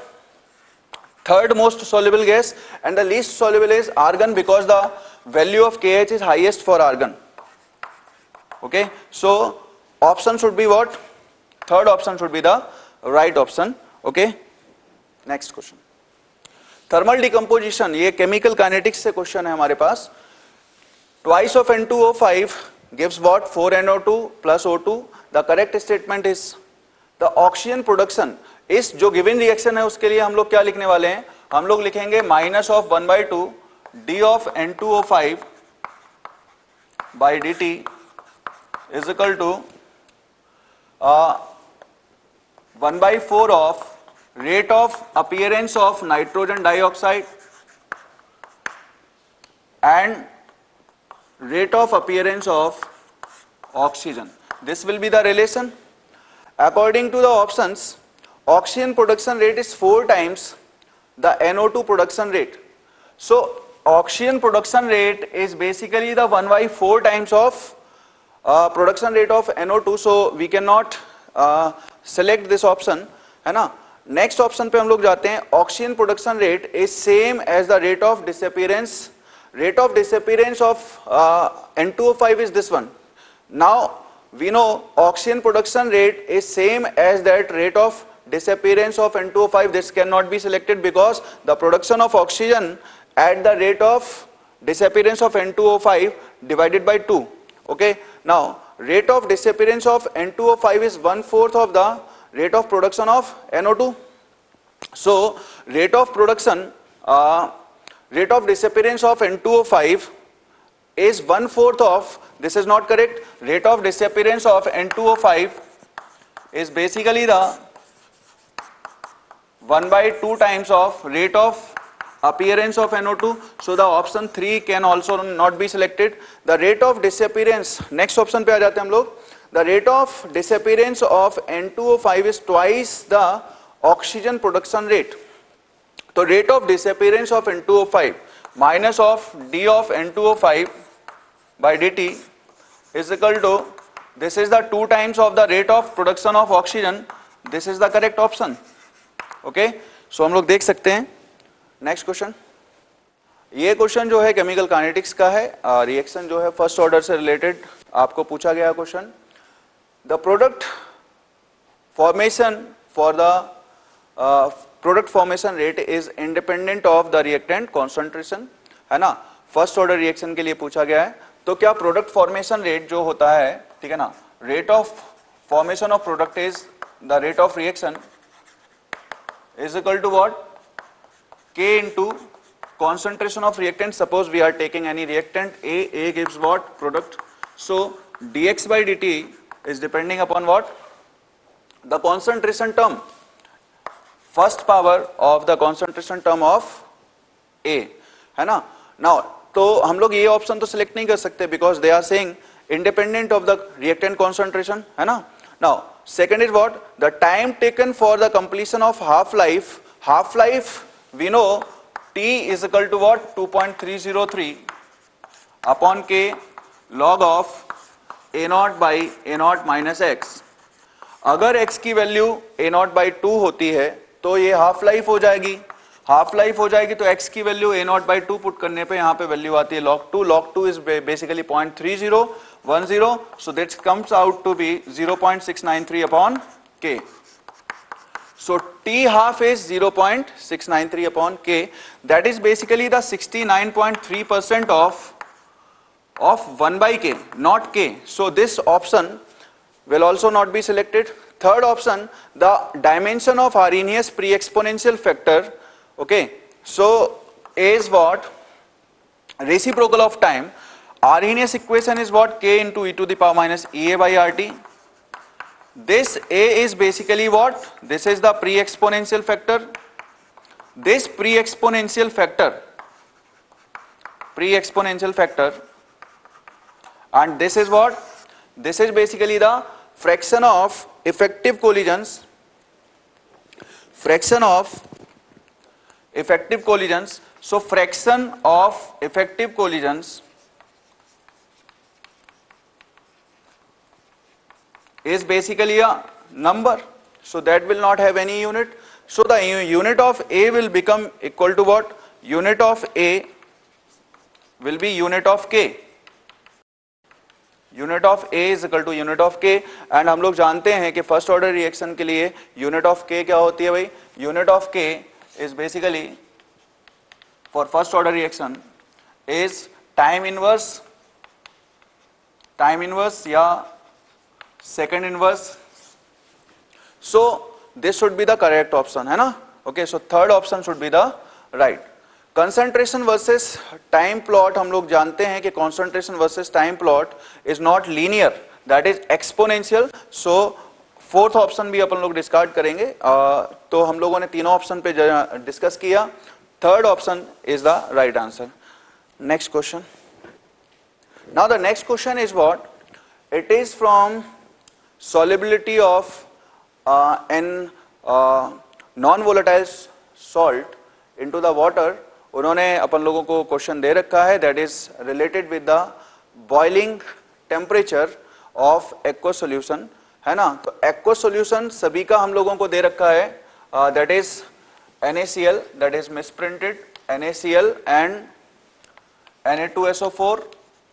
Third most soluble gas and the least soluble is argon because the value of KH is highest for argon. Okay, so option should be what? Third option should be the right option. Okay, next question. Thermal decomposition, ये chemical kinetics से question है हमारे पास। Twice of N2O5 gives what? 4NO2 plus O2. The correct statement is the oxygen production। इस जो given reaction है उसके लिए हम लोग क्या लिखने वाले हैं? हम लोग लिखेंगे minus of 1/2 d of N2O5 by dt is equal to 1/4 of rate of appearance of nitrogen dioxide and rate of appearance of oxygen. This will be the relation. According to the options, oxygen production rate is 4 times the NO2 production rate. So oxygen production rate is basically the 1/4 times of production rate of NO2. So we cannot select this option, है ना। Next option पे हम लोग जाते हैं। Oxygen production rate is same as the rate of disappearance. Rate of disappearance of N2O5 is this one. Now we know oxygen production rate is same as that rate of disappearance of N2O5. This cannot be selected because the production of oxygen at the rate of disappearance of N2O5 divided by 2. Okay, now rate of disappearance of N2O5 is 1/4 of the rate of production of NO2. So rate of production, rate of disappearance of N2O5 is 1/4 of, this is not correct, rate of disappearance of N2O5 is basically the 1/2 times of rate of appearance of NO2. So the option 3 can also not be selected. The rate of disappearance, next option पे आ जाते हैं हम लोग। The rate of disappearance of N2O5 is twice the oxygen production rate. So rate of disappearance of N2O5 minus of d of N2O5 by dt is equal to, this is the 2 times of the rate of production of oxygen. This is the correct option. Okay, so हम लोग देख सकते हैं next question. ये क्वेश्चन जो है chemical kinetics का है, रिएक्शन जो है फर्स्ट ऑर्डर से रिलेटेड आपको पूछा गया question. The product formation for the product formation rate is independent of the reactant concentration, है ना, फर्स्ट ऑर्डर रिएक्शन के लिए पूछा गया है। तो क्या प्रोडक्ट फॉर्मेशन रेट जो होता है, ठीक है ना, rate of formation of product is the rate of reaction is equal to what? K into concentration of reactant. Suppose we are taking any reactant A gives what? Product. So dx by dt is depending upon what? The concentration term, first power of the concentration term of A, है ना। Now तो हम लोग ये option तो select नहीं कर सकते because they are saying independent of the reactant concentration, है ना। Now second is what? The time taken for the completion of half-life. Half-life we know T is equal to what? 2.303 upon K log of A0 by A0 minus X. अगर X की value A0 by 2 होती है तो ये half life हो जाएगी, half life हो जाएगी तो X की वैल्यू A0 by 2 पुट करने पे यहाँ पे वैल्यू आती है log 2 is basically 0.3010, so that comes out to be 0.693 upon K. So T half is 0.693 upon K, that is basically the 69.3% of 1 by K, not K. So this option will also not be selected. Third option, the dimension of Arrhenius pre-exponential factor, okay, so A is what? Reciprocal of time. Arrhenius equation is what? K into e to the power minus EA by RT. This A is basically what? This is the pre-exponential factor. This pre-exponential factor, and this is what? This is basically the fraction of effective collisions. Fraction of effective collisions. So fraction of effective collisions is basically a number, so that will not have any unit. So the unit of A will become equal to what? Unit of A will be unit of K. Unit of A is equal to unit of K, and हम लोग जानते हैं कि first order reaction के लिए unit of K क्या होती है भाई? Unit of K is basically for first order reaction is time inverse या second inverse. So this should be the correct option, है ना? Okay, so third option should be the right. Concentration versus time plot, हम लोग जानते हैं कि concentration versus time plot is not linear, that is exponential. So fourth option भी अपन लोग discard करेंगे. तो हम लोगों ने तीनों ऑप्शन पे डिस्कस किया. Third option is the right answer. Next question. Now the next question is what? It is from solubility of an non-volatile salt into the water. उन्होंने अपन लोगों को क्वेश्चन दे रखा है, that is related with the boiling temperature of aqueous solution, है ना. तो aqueous solution सभी का हम लोगों को दे रखा है, that is NaCl, that is misprinted, NaCl and Na2SO4,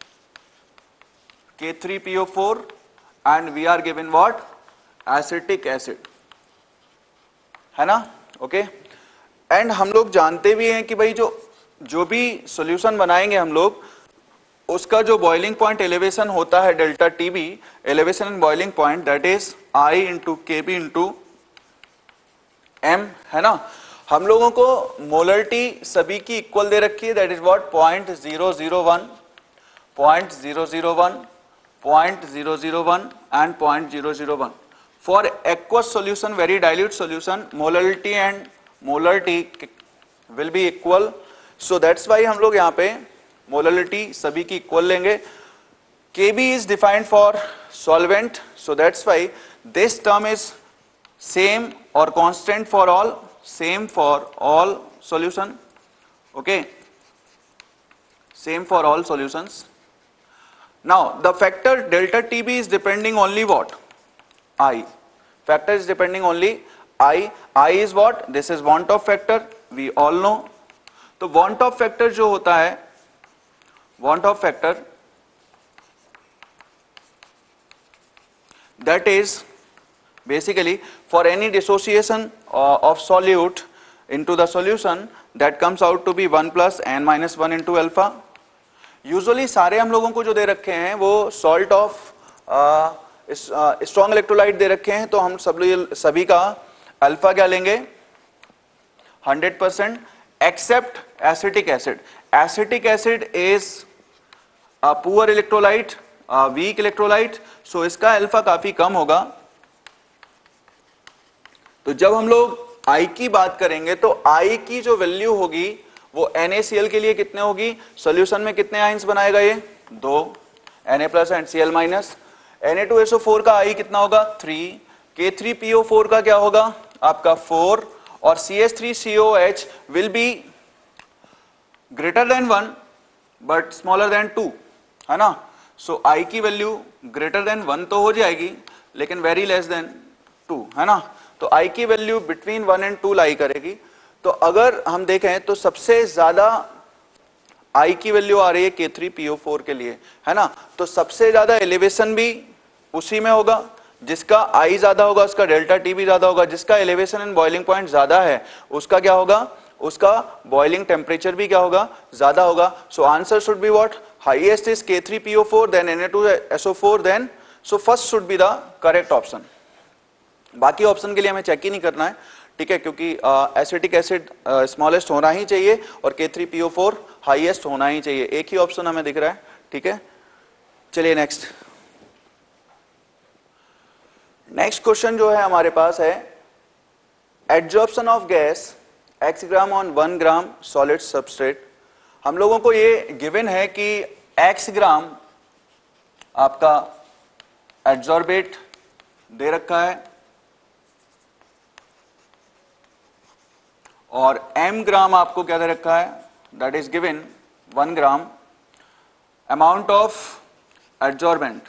K3PO4, and we are given what? Acetic acid, है ना. ओके, एंड हम लोग जानते भी हैं कि भाई जो भी सॉल्यूशन बनाएंगे हम लोग, उसका जो बॉइलिंग पॉइंट एलिवेशन होता है delta TB, elevation and boiling point, that is I into K B into M, है ना. हम लोगों को मोलरिटी सभी की इक्वल दे रखी है, that is what? 0.001, 0.001, 0.001 and 0.001. For aqueous solution, very dilute solution, molarity and molarity will be equal. So that's why हम लोग यहाँ पे molarity सभी की equal लेंगे. Kb is defined for solvent, so that's why this term is same or constant for all, same for all solution. Okay, same for all solutions. Now the factor delta TB is depending only what? I. Factor is depending only I. I is what? This is want of factor, we all know. तो want of factor जो होता है, want of factor, that is basically for any dissociation of solute, into the solution, that comes out to be 1 plus n minus 1 into alpha. Usually सारे हम लोगों को जो दे रखे हैं वो सॉल्ट ऑफ स्ट्रॉन्ग इलेक्ट्रोलाइट दे रखे हैं, तो हम सभी का अल्फा क्या लेंगे 100% except acetic acid. Acetic acid is a poor electrolyte, weak electrolyte, so इसका अल्फा काफी कम होगा. तो जब हम लोग I की बात करेंगे तो I की जो वैल्यू होगी वो NaCl के लिए कितने होगी, सॉल्यूशन में कितने आयंस बनाएगा ये 2, Na plus and Cl minus. Na2SO4 का I कितना होगा 3, K3PO4 का क्या होगा आपका 4 और CH3COH will be greater than 1 but smaller than 2, है ना. सो I की वैल्यू ग्रेटर देन 1 तो हो जाएगी लेकिन वेरी लेस देन 2, है ना. तो I की वैल्यू बिटवीन 1 एंड 2 लाई करेगी. तो अगर हम देखें तो सबसे ज्यादा I की वैल्यू आ रही है K3PO4 के लिए, है ना. तो सबसे ज्यादा एलिवेशन भी उसी में होगा, जिसका I ज्यादा होगा उसका डेल्टा T भी ज्यादा होगा, जिसका एलिवेशन एंड बॉइलिंग पॉइंट ज्यादा है उसका क्या होगा, उसका बॉइलिंग टेम्परेचर भी क्या होगा, ज्यादा होगा. So answer should be what, highest is K3PO4 then Na2SO4 then, so first should be the correct option. बाकी ऑप्शन के लिए हमें चेक ही नहीं करना है, ठीक है, क्योंकि एसिटिक एसिड स्मॉलेस्ट होना ही चाहिए और K3PO4 हाईएस्ट होना ही चाहिए. एक ही ऑप्शन हमें दिख रहा है, ठीक है. चलिए नेक्स्ट क्वेश्चन जो है हमारे पास है adsorption of gas x gram on 1 gram solid substrate. हम लोगों को ये गिवन है कि x ग्राम आपका एड्जॉर्बेट दे रखा है और m ग्राम आपको क्या दे रखा है, that is given 1 gram amount of adsorbent.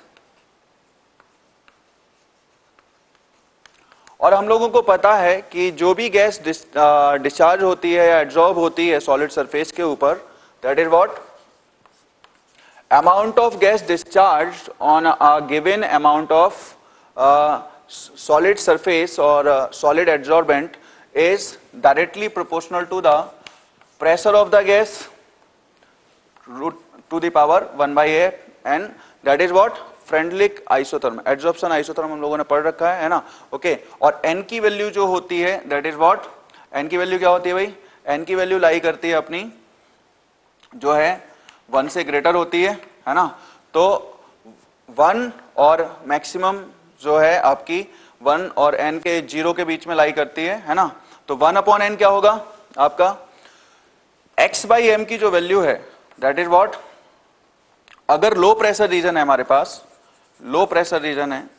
और हम लोगों को पता है कि जो भी गैस डिस्चार्ज होती है या एड्जॉर्ब होती है सॉलिड सरफेस के ऊपर, that is what, amount of gas discharge on a given amount of solid surface और solid adsorbent is directly proportional to the pressure of the gas root to the power 1 by a, and that is what Freundlich isotherm, adsorption isotherm हम लोगों ने पढ़ रखा है ना. Okay, और n की वैल्यू जो होती है दैट इज व्हाट, n की वैल्यू क्या होती है भाई, n की वैल्यू लाई करती है अपनी जो है 1 से ग्रेटर होती है ना. तो 1 और मैक्सिमम जो है आपकी 1 और n के 0 के बीच में लाई करती है ना. तो 1 अपॉन n क्या होगा आपका, x बाई एम की जो वैल्यू है दैट इज व्हाट, अगर लो प्रेशर रीजन है हमारे पास, लो प्रेशर रीजन है,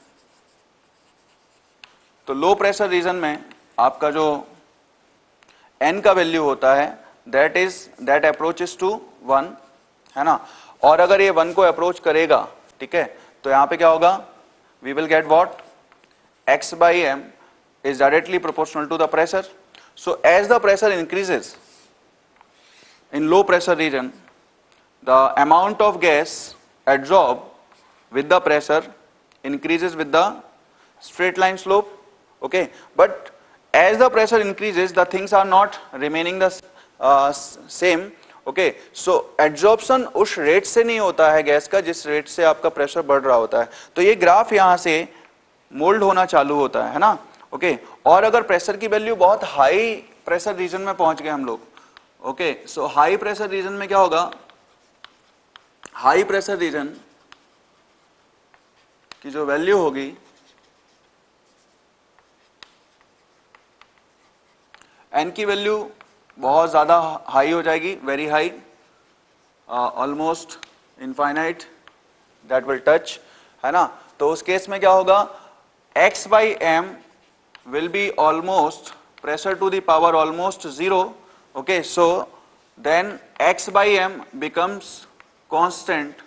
तो लो प्रेशर रीजन में आपका जो n का वैल्यू होता है दैट अप्रोचेस टू 1, है ना. और अगर ये 1 को अप्रोच करेगा, ठीक है, तो यहां पे क्या होगा, we will get what, x by m is directly proportional to the pressure. So as the pressure increases in low pressure region, the amount of gas adsorbed with the pressure increases with the straight line slope. Okay, but as the pressure increases, the things are not remaining the same. Okay, so adsorption उस rate से नहीं होता है gas का जिस rate से आपका pressure बढ़ रहा होता है. तो ये ग्राफ यहां से मोल्ड होना चालू होता है ना. ओके, और अगर प्रेशर की वैल्यू बहुत हाई प्रेशर रीजन में पहुंच गए हम लोग, okay, so high pressure region में क्या होगा, हाई प्रेशर रीजन की जो वैल्यू होगी n की वैल्यू बहुत ज्यादा हाई हो जाएगी, very high, almost infinite that will touch, है ना. तो उस केस में क्या होगा, x by m will be almost pressure to the power almost 0. Okay, so then x by m becomes constant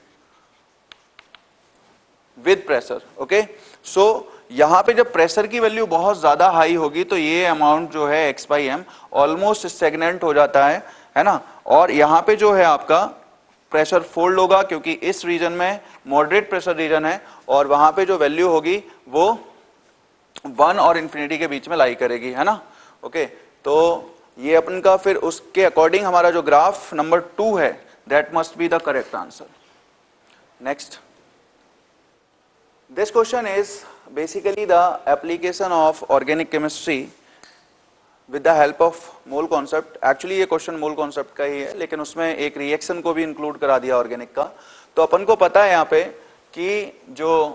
with pressure. Okay, so यहां पे जब प्रेशर की वैल्यू बहुत ज्यादा हाई होगी तो ये अमाउंट जो है x by m almost stagnant हो जाता है ना. और यहां पे जो है आपका प्रेशर फोल्ड होगा क्योंकि इस रीजन में मॉडरेट प्रेशर रीजन है और वहां पे जो वैल्यू होगी वो 1 और इंफिनिटी के बीच में लाई करेगी, है ना. ओके, तो ये अपन का फिर उसके अकॉर्डिंग हमारा जो ग्राफ नंबर 2 है, that must be the correct answer. Next, this question is basically the application of organic chemistry with the help of mole concept. Actually ये क्वेश्चन मोल कॉन्सेप्ट का ही है, लेकिन उसमें एक रिएक्शन को भी इंक्लूड करा दिया ऑर्गेनिक का. तो अपन को पता है यहाँ पे कि जो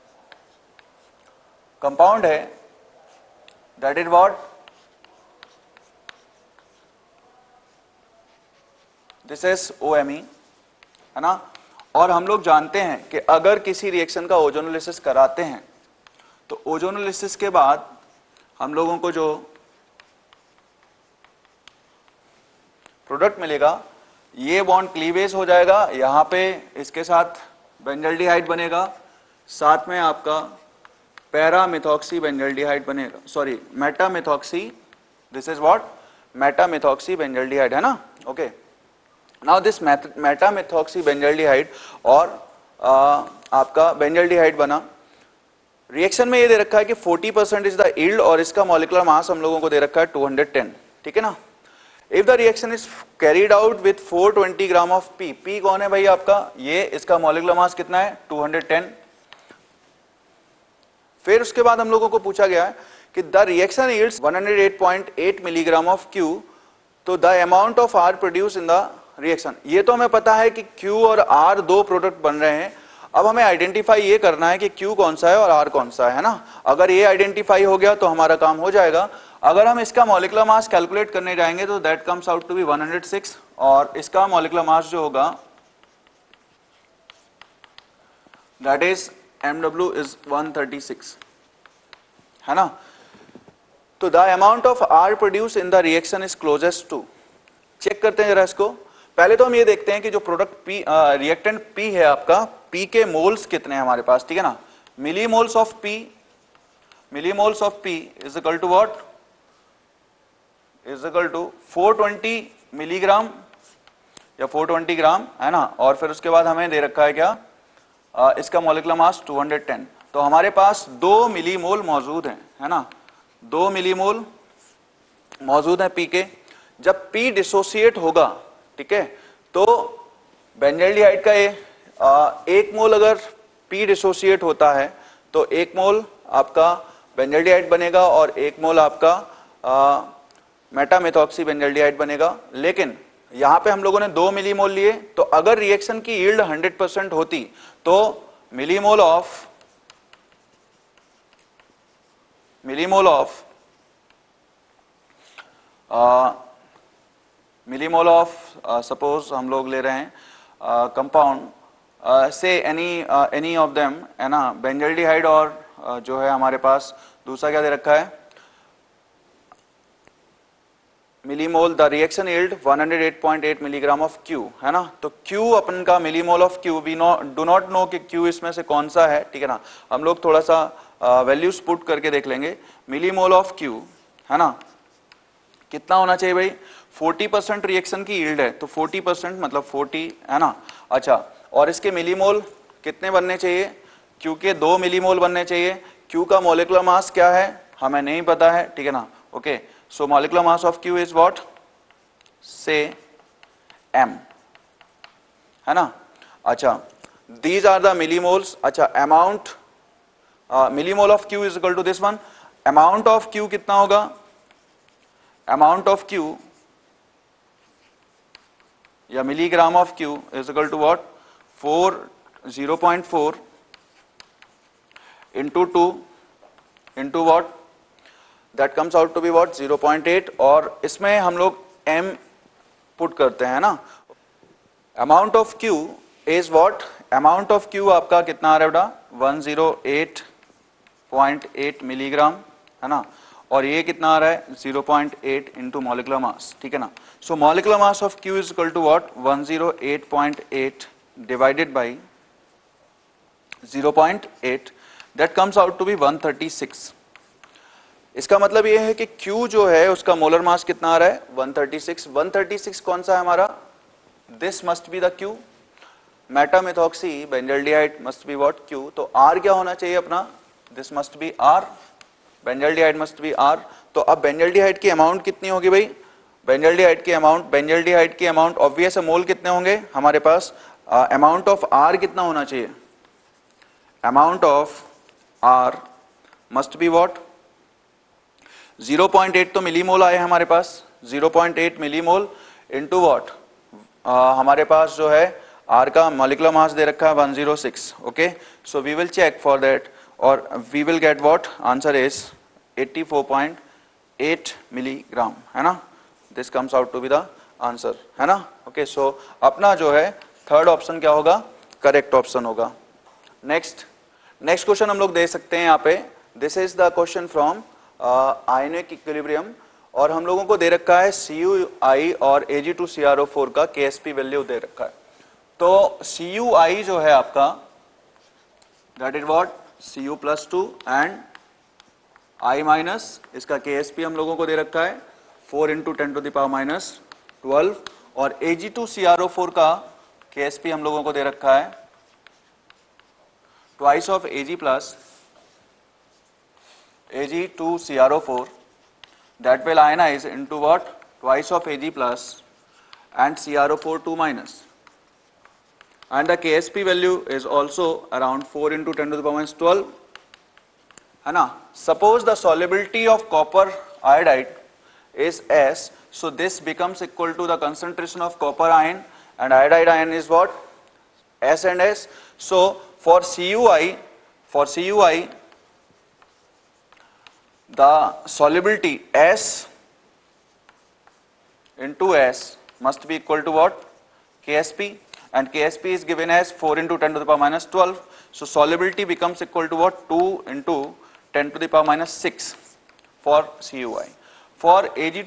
कंपाउंड है that is what, this is OMe, है ना. और हम लोग जानते हैं कि अगर किसी रिएक्शन का ओजोनोलिसिस कराते हैं तो ओजोनोलिसिस के बाद हम लोगों को जो प्रोडक्ट मिलेगा, ये बॉन्ड क्लीवेज हो जाएगा, यहां पे इसके साथ बेंजल्डिहाइड बनेगा, साथ में आपका पैरामिथॉक्सी बेंजल्डिहाइड बनेगा, sorry metamethoxy, this is what metamethoxy benzaldehyde, है ना. Okay, now this metamethoxy benzaldehyde और आपका बेंजल्डिहाइड बना. रिएक्शन में ये दे रखा है कि 40% इज द यील्ड और इसका मॉलिक्यूलर मास हम लोगों को दे रखा है 210, ठीक है ना. If the reaction is carried out with 420 gram of P, P कौन है भाई आपका, ये इसका मॉलिक्यूलर मास कितना है 210. फिर उसके बाद हम लोगों को पूछा गया है कि the reaction yields 108.8 milligram of Q, तो the amount of R produce in the reaction. ये तो हमें पता है कि Q और R दो प्रोडक्ट बन रहे हैं. अब हमें आइडेंटिफाई ये करना है कि Q कौन सा है और R कौन सा है ना. अगर ये आइडेंटिफाई हो गया तो हमारा काम हो जाएगा. अगर हम इसका मॉलिक्यूलर मास कैलकुलेट करने जाएंगे तो that comes out to be 106 और इसका मॉलिक्यूलर मास जो होगा दैट इज MW इज 136, है ना. तो the amount of R produce in the reaction is closest to. Check करते हैं जरा इसको. पहले तो हम ये देखते हैं कि जो प्रोडक्ट P, रिएक्टेंट P है आपका, P के मोल्स कितने हैं हमारे पास, ठीक है ना. Millimoles of P is equal to what, is equal to 420 milligram या 420 ग्राम, है ना. और फिर उसके बाद हमें दे रखा है क्या, इसका मॉलिक्यूलर मास 210. तो हमारे पास 2 मिलीमोल मौजूद हैं, है ना. 2 मिलीमोल मौजूद है P के. जब P डिसोसिएट होगा, ठीक है, तो बेंजल्डिहाइड का एक मोल अगर P डिसोसिएट होता है तो 1 मोल आपका बेंजल्डिहाइड बनेगा और 1 मोल आपका मेटामिथॉक्सी बेंजल्डिहाइड बनेगा. लेकिन यहां पे हम लोगों ने 2 मिलीमोल लिए, तो अगर रिएक्शन की यील्ड 100% होती तो मिलीमोल ऑफ सपोज हम लोग ले रहे हैं कंपाउंड से एनी ऑफ देम, है ना, बेंजल्डिहाइड और जो है हमारे पास दूसरा क्या दे रखा है millimole, the reaction yield 108.8 milligram of Q, है ना. तो Q अपन का millimole of Q, we do not know कि Q इसमें से कौन सा है, ठीक है ना. हम लोग थोड़ा सा वैल्यूज पुट करके देख लेंगे. मिलीमोल ऑफ Q, है ना, कितना होना चाहिए भाई, 40% रिएक्शन की यील्ड है तो 40% मतलब 40, है ना. अच्छा, और इसके मिलीमोल कितने बनने चाहिए, Q के 2 मिलीमोल बनने चाहिए. Q का मॉलिक्यूलर मास क्या है हमें नहीं पता है, ठीक है ना. Okay, so molecular mass of Q is what, say M, है ना. अच्छा, these are the millimoles. अच्छा, amount millimole of Q is equal to this one. amount of Q कितना होगा, amount of Q या milligram of Q is equal to what, 0.4 into 2 into what, that comes out to be what, 0.8. और इसमें हम लोग M put करते हैं ना. amount of Q is what, amount of Q आपका कितना आ रहा है बेटा, 108.8 मिलीग्राम, है ना. और ये कितना आ रहा है 0.8 into molecular mass, ठीक है ना. so molecular mass of Q is equal to what, 108.8 divided by 0.8, that comes out to be 136. इसका मतलब ये है कि Q जो है उसका मोलर मास कितना आ रहा है 136. 136 कौन सा है हमारा, this must be the Q. Metamethoxy benzaldehyde must be what, Q. तो R क्या होना चाहिए अपना, this must be R. Benzaldehyde must be R. तो अब बेंजल्डिहाइड की अमाउंट कितनी होगी भाई, बेंजल्डिहाइड की अमाउंट ऑब्वियस है, मोल कितने होंगे हमारे पास, अमाउंट ऑफ आर कितना होना चाहिए, amount of R must be what 0.8 तो मिलीमोल आए हमारे पास, 0.8 मिलीमोल इनटू व्हाट, हमारे पास जो है आर का मॉलिक्यूलर मास दे रखा है 106. Okay, so we will check for that और we will get what, answer is 84.8 milligram, है ना. This comes out to be the answer, है ना. ओके, सो अपना जो है थर्ड ऑप्शन क्या होगा, करेक्ट ऑप्शन होगा. नेक्स्ट क्वेश्चन हम लोग दे सकते हैं यहाँ पे. This is the question from ionic equilibrium और हम लोगों को दे रखा है CuI और Ag2CrO4 का KSP वैल्यू दे रखा है. तो CuI जो है आपका that is what Cu+2 and I minus, इसका KSP हम लोगों को दे रखा है 4 × 10⁻⁻12 और Ag2CrO4 का KSP हम लोगों को दे रखा है twice of Ag plus Ag2CrO4 that will ionize into what, twice of Ag plus and CrO4 2 minus, and the KSP value is also around 4 × 10⁻12, है ना. Suppose the solubility of copper iodide is S, so this becomes equal to the concentration of copper ion and iodide ion is what, S and S. So for CuI the solubility S into S must be equal to what, KSP, and KSP is given as 4 × 10⁻12. So solubility becomes equal to what, 2 × 10⁻6 for CuI. For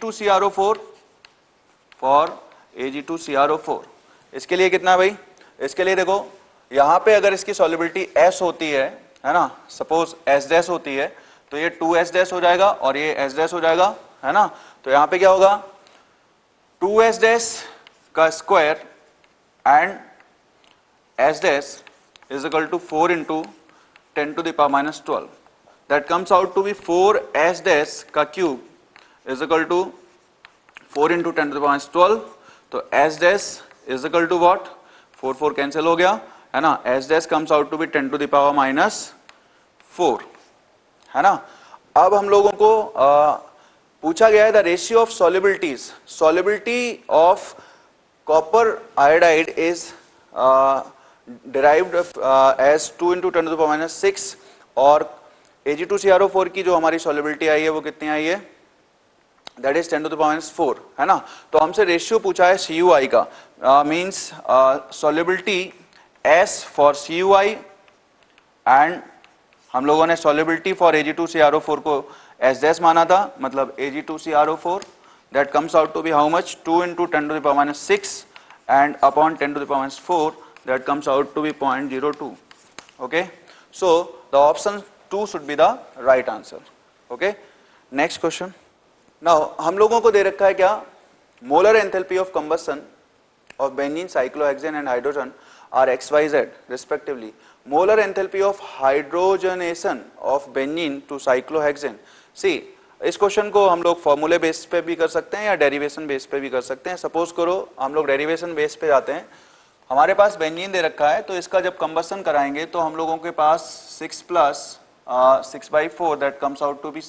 Ag2CrO4 इसके लिए कितना भाई, इसके लिए देखो यहाँ पे अगर इसकी solubility S होती है ना, सपोज S' होती है तो ये 2S' हो जाएगा और ये S' हो जाएगा, है ना. तो यहाँ पे क्या होगा, 2S' का square and S' is equal to 4 × 10⁻12. That comes out to be 4S' का क्यूब इज इक्वल टू 4 × 10⁻12. तो S' is equal to what, 4 cancel हो गया, है ना. S' comes out to be 10⁻4, है ना. अब हम लोगों को पूछा गया है the ratio of solubilities. Solubility of copper iodide is derived as 2 × 10⁻6 और Ag2CrO4 की जो हमारी सॉल्युबिलिटी आई है वो कितनी आई है, दैट इज 10⁻4, है ना. तो हमसे रेशियो पूछा है CuI का, means solubility S for CuI and हम लोगों ने सॉल्युबिलिटी फॉर Ag2CrO4 को S' माना था, मतलब Ag2CrO4 that comes out to be how much, 2 × 10⁻6 and upon 10⁻4 that comes out to be 0.02. Okay, so the option 2 should be the right answer. Okay, next question. Now हम लोगों को दे रखा है क्या, molar enthalpy of combustion of benzene, cyclohexane and hydrogen are XYZ respectively. Molar enthalpy of hydrogenation of benzene to cyclohexane. See, इस क्वेश्चन को हम लोग फॉर्मूले बेस पे भी कर सकते हैं या डेरिवेशन बेस पे भी कर सकते हैं. सपोज करो हम लोग डेरिवेशन बेस पे जाते हैं, हमारे पास बेंजीन दे रखा है, तो इसका जब कंबशन कराएंगे तो हम लोगों के पास 6 + 6/4 that comes out to be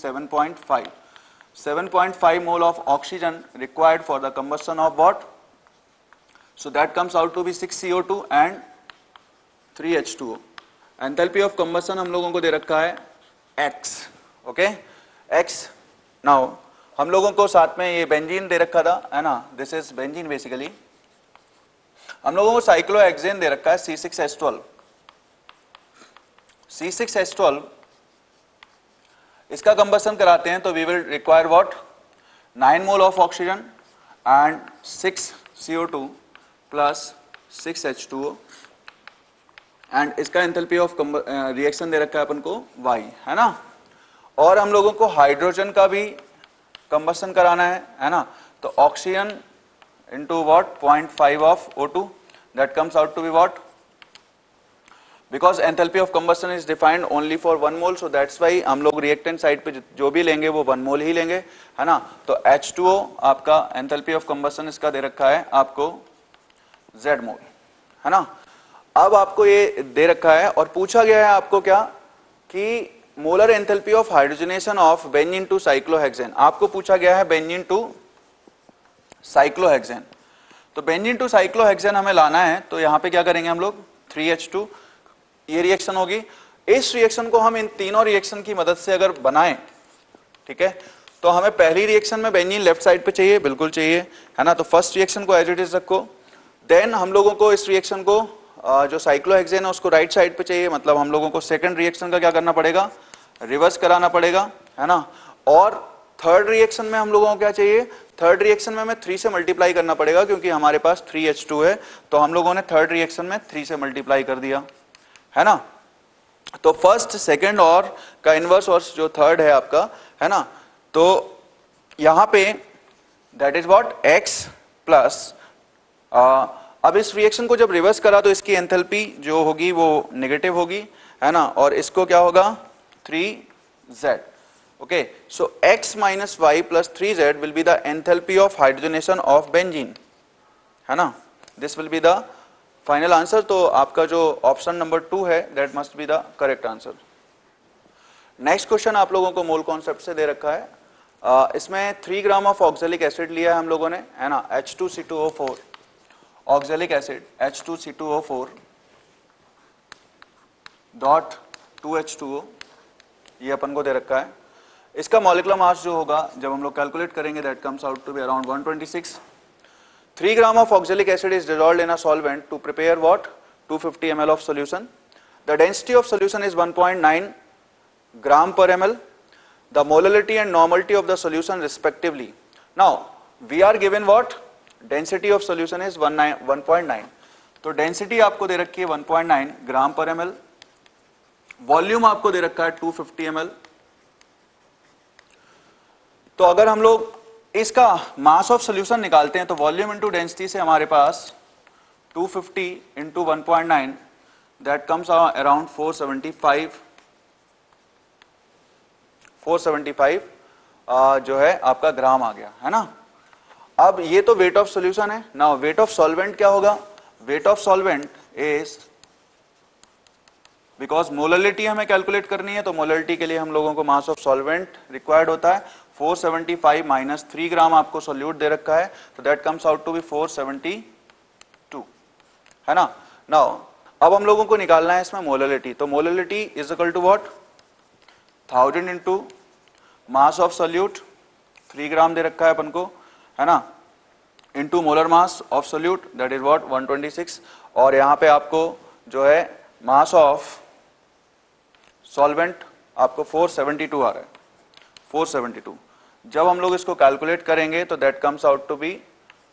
7.5 mole of oxygen required for the combustion of what, so that comes out to be 6 CO2 and 3 H2O. Enthalpy of combustion हम लोगों को दे रखा है X. Okay, X. नाउ हम लोगों को साथ में ये बेंजीन दे रखा था, है ना, दिस इज बेंजीन बेसिकली. हम लोगों को साइक्लोहेक्सेन दे रखा है C6H12. C6H12 इसका कंबशन कराते हैं तो we will require what, 9 mole of oxygen and 6 CO2 plus 6 H2O and इसका एंथैल्पी ऑफ रिएक्शन दे रखा है अपन को Y, है ना. और हम लोगों को हाइड्रोजन का भी कंबशन कराना है ना. तो oxygen into what, 0.5 of O2 that comes out to be what, because enthalpy of combustion is defined only for 1 mole, so that's why हम लोग रिएक्टेंट साइड पे जो भी लेंगे वो 1 मोल ही लेंगे, है ना। तो H2O आपका एंथैल्पी ऑफ कंबस्टन इसका दे रखा है आपको Z मोल, है ना। अब आपको ये दे रखा है और पूछा गया है आपको क्या कि molar enthalpy of hydrogenation of benzene to cyclohexane, आपको पूछा गया है बेंजीन टू साइक्लोहेक्सेन। तो बेंजीन टू साइक्लोहेक्सेन हमें लाना है, तो यहां पे क्या करेंगे हम लोग 3H2, ये रिएक्शन होगी। इस रिएक्शन को हम इन तीनों रिएक्शन की मदद से अगर बनाएं, ठीक है, तो हमें पहली रिएक्शन में बेंजीन लेफ्ट साइड पे चाहिए, बिल्कुल चाहिए, है ना। तो फर्स्ट रिएक्शन को एज इट इज रखो। देन हम लोगों को इस रिएक्शन को जो साइक्लोहेक्सेन है उसको राइट साइड पे चाहिए, मतलब हम लोगों को सेकंड रिएक्शन का क्या करना पड़ेगा, रिवर्स कराना पड़ेगा, है ना। और थर्ड रिएक्शन में हम लोगों को क्या चाहिए, थर्ड रिएक्शन में हमें 3 से मल्टीप्लाई करना पड़ेगा, क्योंकि हमारे पास 3H2 है, तो हम लोगों ने थर्ड रिएक्शन में 3 से मल्टीप्लाई कर दिया, है ना। तो फर्स्ट, सेकंड और का इनवर्स और जो थर्ड है आपका, है ना, तो यहां पे that is what x plus, अब इस रिएक्शन को जब रिवर्स करा तो इसकी एंथैल्पी जो होगी वो नेगेटिव होगी, है ना, और इसको क्या होगा 3Z, okay. So x minus Y plus 3Z will be the enthalpy of hydrogenation of benzene, है ना। This will be the final answer. तो आपका जो ऑप्शन नंबर 2 है that must be the correct answer. Next question आप लोगों को mole concept से दे रखा है। इसमें 3 ग्राम ऑफ ऑक्जेलिक एसिड लिया है हम लोगों ने, है ना, H2C2O4 oxalic acid H2C2O4 dot 2H2O, ये अपन को दे रखा है। इसका मॉलिक्यूलर मास जो होगा जब हम लोग कैलकुलेट करेंगे that comes out to be around 126। 3 gram of oxalic acid is dissolved in a solvent to prepare what 250 ml of solution. The density of solution is 1.9 gram per ml. The molality and normality of the solution respectively. Now we are given what? Density of solution is 1.9. तो density आपको दे रखी है 1.9 ग्राम पर ml, volume आपको दे रखा है 250 ml। तो अगर हम लोग इसका मास ऑफ सॉल्यूशन निकालते हैं तो वॉल्यूम इनटू डेंसिटी से हमारे पास 250 इंटू 1.9 दैट कम्स अराउंड 475 जो है आपका ग्राम आ गया, है ना। अब ये तो वेट ऑफ सॉल्यूशन है ना। वेट ऑफ सॉल्वेंट क्या होगा, weight of solvent is, because molarity हमें कैलकुलेट करनी है, तो मोलरिटी के लिए हम लोगों को मास ऑफ सॉल्वेंट रिक्वायर्ड होता है 475 माइनस 3 ग्राम आपको सॉल्यूट दे रखा है, तो that comes out to be 472, है ना। नाउ अब हम लोगों को निकालना है इसमें मोलरिटी, तो molarity is equal to what 1000 into mass of solute 3 gram दे रखा है अपन को, है ना, into molar mass of solute that is what 126, और यहां पे आपको जो है मास ऑफ सॉल्वेंट आपको 472 आ रहा है, 472। जब हम लोग इसको कैलकुलेट करेंगे तो that comes out to be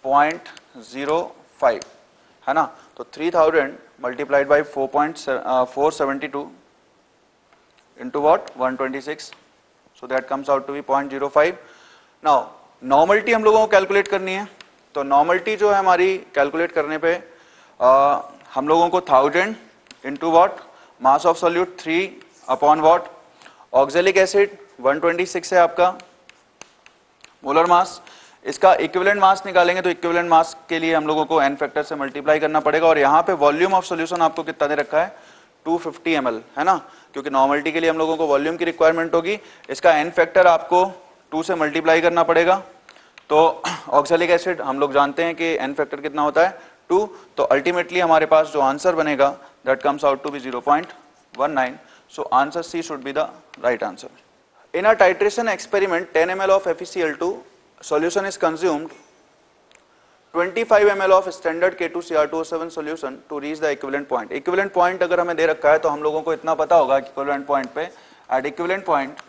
0.05, है ना। तो 3000 multiplied by 472 into what 126, so that comes out to be 0.05. now normality हम लोगों को कैलकुलेट करनी है, तो नॉर्मलिटी जो है हमारी कैलकुलेट करने पे हम लोगों को 1000 into what mass of solute 3 upon what oxalic acid 126 है आपका मोलर मास। इसका इक्विवेलेंट मास निकालेंगे तो इक्विवेलेंट मास के लिए हम लोगों को n फैक्टर से मल्टीप्लाई करना पड़ेगा, और यहाँ पे वॉल्यूम ऑफ सॉल्यूशन आपको कितना दे रखा है 250 ml, है ना, क्योंकि नॉर्मलिटी के लिए हम लोगों को वॉल्यूम की रिक्वायरमेंट होगी। इसका n फैक्टर आपको 2 से मल्टीप्लाई करना पड़ेगा, तो ऑक्जेलिक एसिड हम लोग जानते हैं कि n फैक्टर कितना होता है 2, तो अल्टीमेटली हमारे पास जो आंसर बनेगा that comes out to be 0.19, so answer C should be the right answer. In a titration experiment 10 ml of FeCl2 solution is consumed 25 ml of standard K2Cr2O7 solution to reach the equivalent point. Equivalent point अगर हमें दे रखा है तो हम लोगों को इतना पता होगा कि equivalent point पे at equivalent point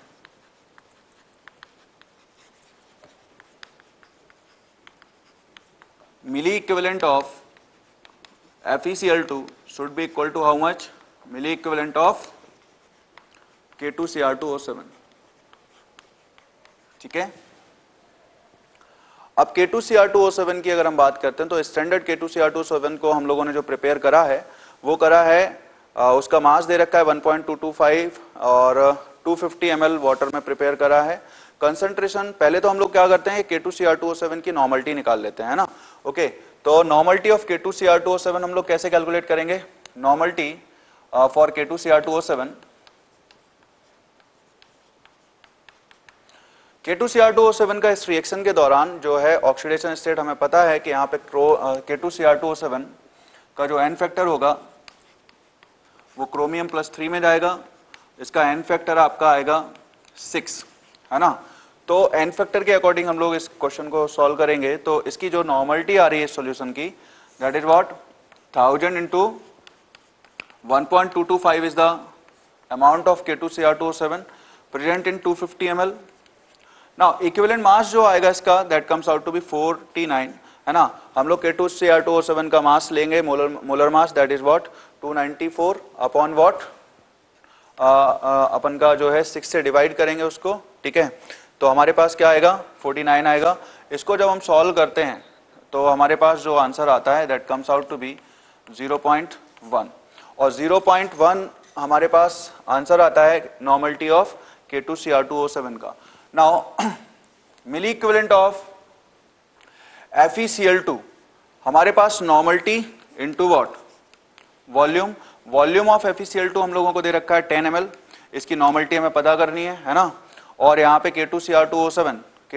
milli equivalent of FeCl2 should be equal to how much? Milli equivalent of K2Cr2O7, ठीक है। अब K2Cr2O7 की अगर हम बात करते हैं तो स्टैंडर्ड K2Cr2O7 को हम लोगों ने जो प्रिपेयर करा है वो करा है उसका मास दे रखा है 1.225 और 250 ml वाटर में प्रिपेयर करा है। कंसंट्रेशन पहले तो हम लोग क्या करते हैं, K2Cr2O7 की नॉर्मलिटी निकाल लेते हैं, है ना। ओके, तो नॉर्मलिटी ऑफ K2Cr2O7 हम लोग कैसे कैलकुलेट करेंगे? नॉर्मलिटी फॉर K2Cr2O7, K2Cr2O7 का इस रिएक्शन के दौरान जो है ऑक्सीडेशन स्टेट हमें पता है कि यहाँ पे K2Cr2O7 का जो एन फैक्टर होगा वो क्रोमियम +3 में जाएगा, इसका एन फैक्टर आपका आएगा 6, है ना। तो एन फैक्टर के अकॉर्डिंग हम लोग इस क्वेश्चन को सॉल्व करेंगे। तो इसकी जो नॉर्मलिटी आ रही है सॉल्यूशन की, that is what 1000 into 1.225 is the amount of K2Cr2O7 present in 250 ml। Now equivalent mass जो आएगा इसका, that comes out to be 49, है ना। हम लोग K2Cr2O7 का मास लेंगे, molar mass, that is what 294 upon what अपन का जो है 6 से डिवाइड करेंगे उसको, ठीक है। तो हमारे पास क्या आएगा 49 आएगा। इसको जब हम सॉल्व करते हैं तो हमारे पास जो आंसर आता है that comes out to be 0.1 और 0.1 हमारे पास आंसर आता है नॉर्मलिटी ऑफ K2Cr2O7 का। Now milli equivalent of FeCl2, हमारे पास normality into what volume, volume of FeCl2 हम लोगों को दे रखा है 10 ml, इसकी नॉर्मलिटी हमें पता करनी है ना। और यहाँ पे K2Cr2O7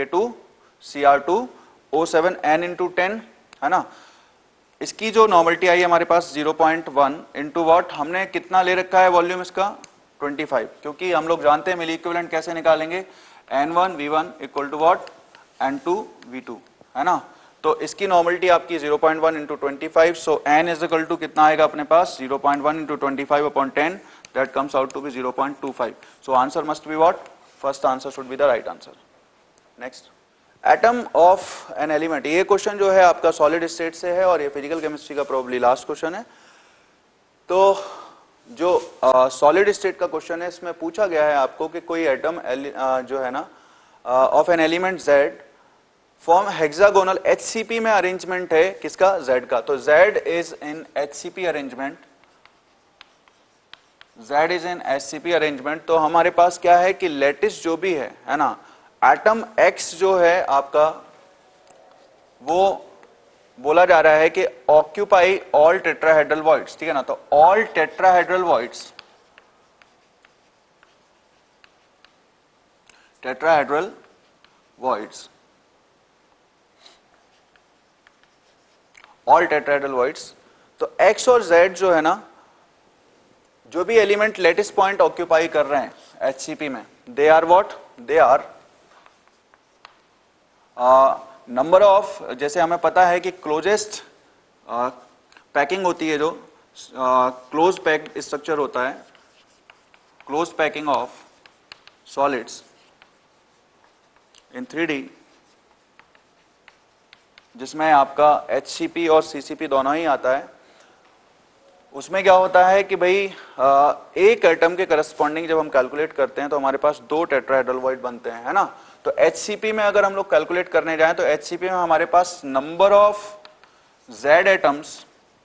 n इंटू 10, है ना। इसकी जो नॉर्मलिटी आई हमारे पास 0.1 इंटू व्हाट, हमने कितना ले रखा है वॉल्यूम इसका 25, क्योंकि हम लोग जानते हैं मिली इक्विवेलेंट कैसे निकालेंगे, N1V1 equal to what N2V2, है ना। तो इसकी नॉर्मलिटी आपकी 0.1 into 25, so n is equal to कितना आएगा अपने पास 0.1 into 25 upon 10, that comes out to be 0.25। So answer must be what, first answer should be the right answer. Next, atom of an element, ये क्वेश्चन जो है आपका सॉलिड स्टेट से है और ये फिजिकल केमिस्ट्री का प्रोबेबली लास्ट क्वेश्चन है। तो जो सॉलिड स्टेट का क्वेश्चन है इसमें पूछा गया है आपको कि कोई एटम जो है ना of an element Z form hexagonal HCP में अरेंजमेंट है किसका, Z का। तो Z is in HCP arrangement, Z is in HCP arrangement. तो हमारे पास क्या है कि लेटिस जो भी है ना, एटम X जो है आपका वो बोला जा रहा है कि ऑक्यूपाई ऑल टेट्राहेड्रल वॉइड्स, ठीक है ना। तो all tetrahedral voids, tetrahedral voids, all tetrahedral voids. तो X और Z जो है ना, जो भी एलिमेंट लेटिस पॉइंट ऑक्यूपाई कर रहे हैं HCP में, they are what, they are number of, जैसे हमें पता है कि क्लोजेस्ट पैकिंग होती है, जो क्लोज पैक्ड स्ट्रक्चर होता है, close packing of solids in 3D, जिसमें आपका HCP और CCP दोनों ही आता है। उसमें क्या होता है कि भाई एक एटम के करस्पॉन्डिंग जब हम कैलकुलेट करते हैं तो हमारे पास 2 टेट्राहेड्रल वॉइड बनते हैं, है ना। तो HCP में अगर हम लोग कैलकुलेट करने जाएं तो HCP में हमारे पास number of Z atoms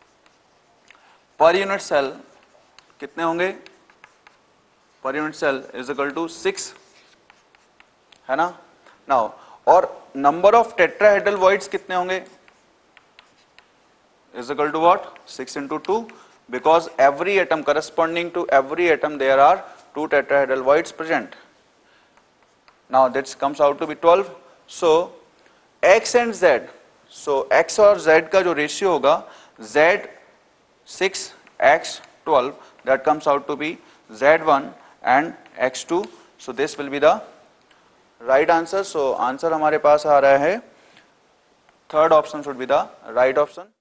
per unit cell कितने होंगे, per unit cell is equal to 6, है ना। नाउ और नंबर ऑफ टेट्राहेड्रल वॉइड्स कितने होंगे, is equal to what 6 into 2, because every atom, corresponding to every atom there are 2 tetrahedral voids present. Now that comes out to be 12. So X and Z, so X और Z का जो ratio होगा Z 6 X 12, that comes out to be Z1 and X2. So this will be the right answer. So answer हमारे पास आ रहा है, third option should be the right option.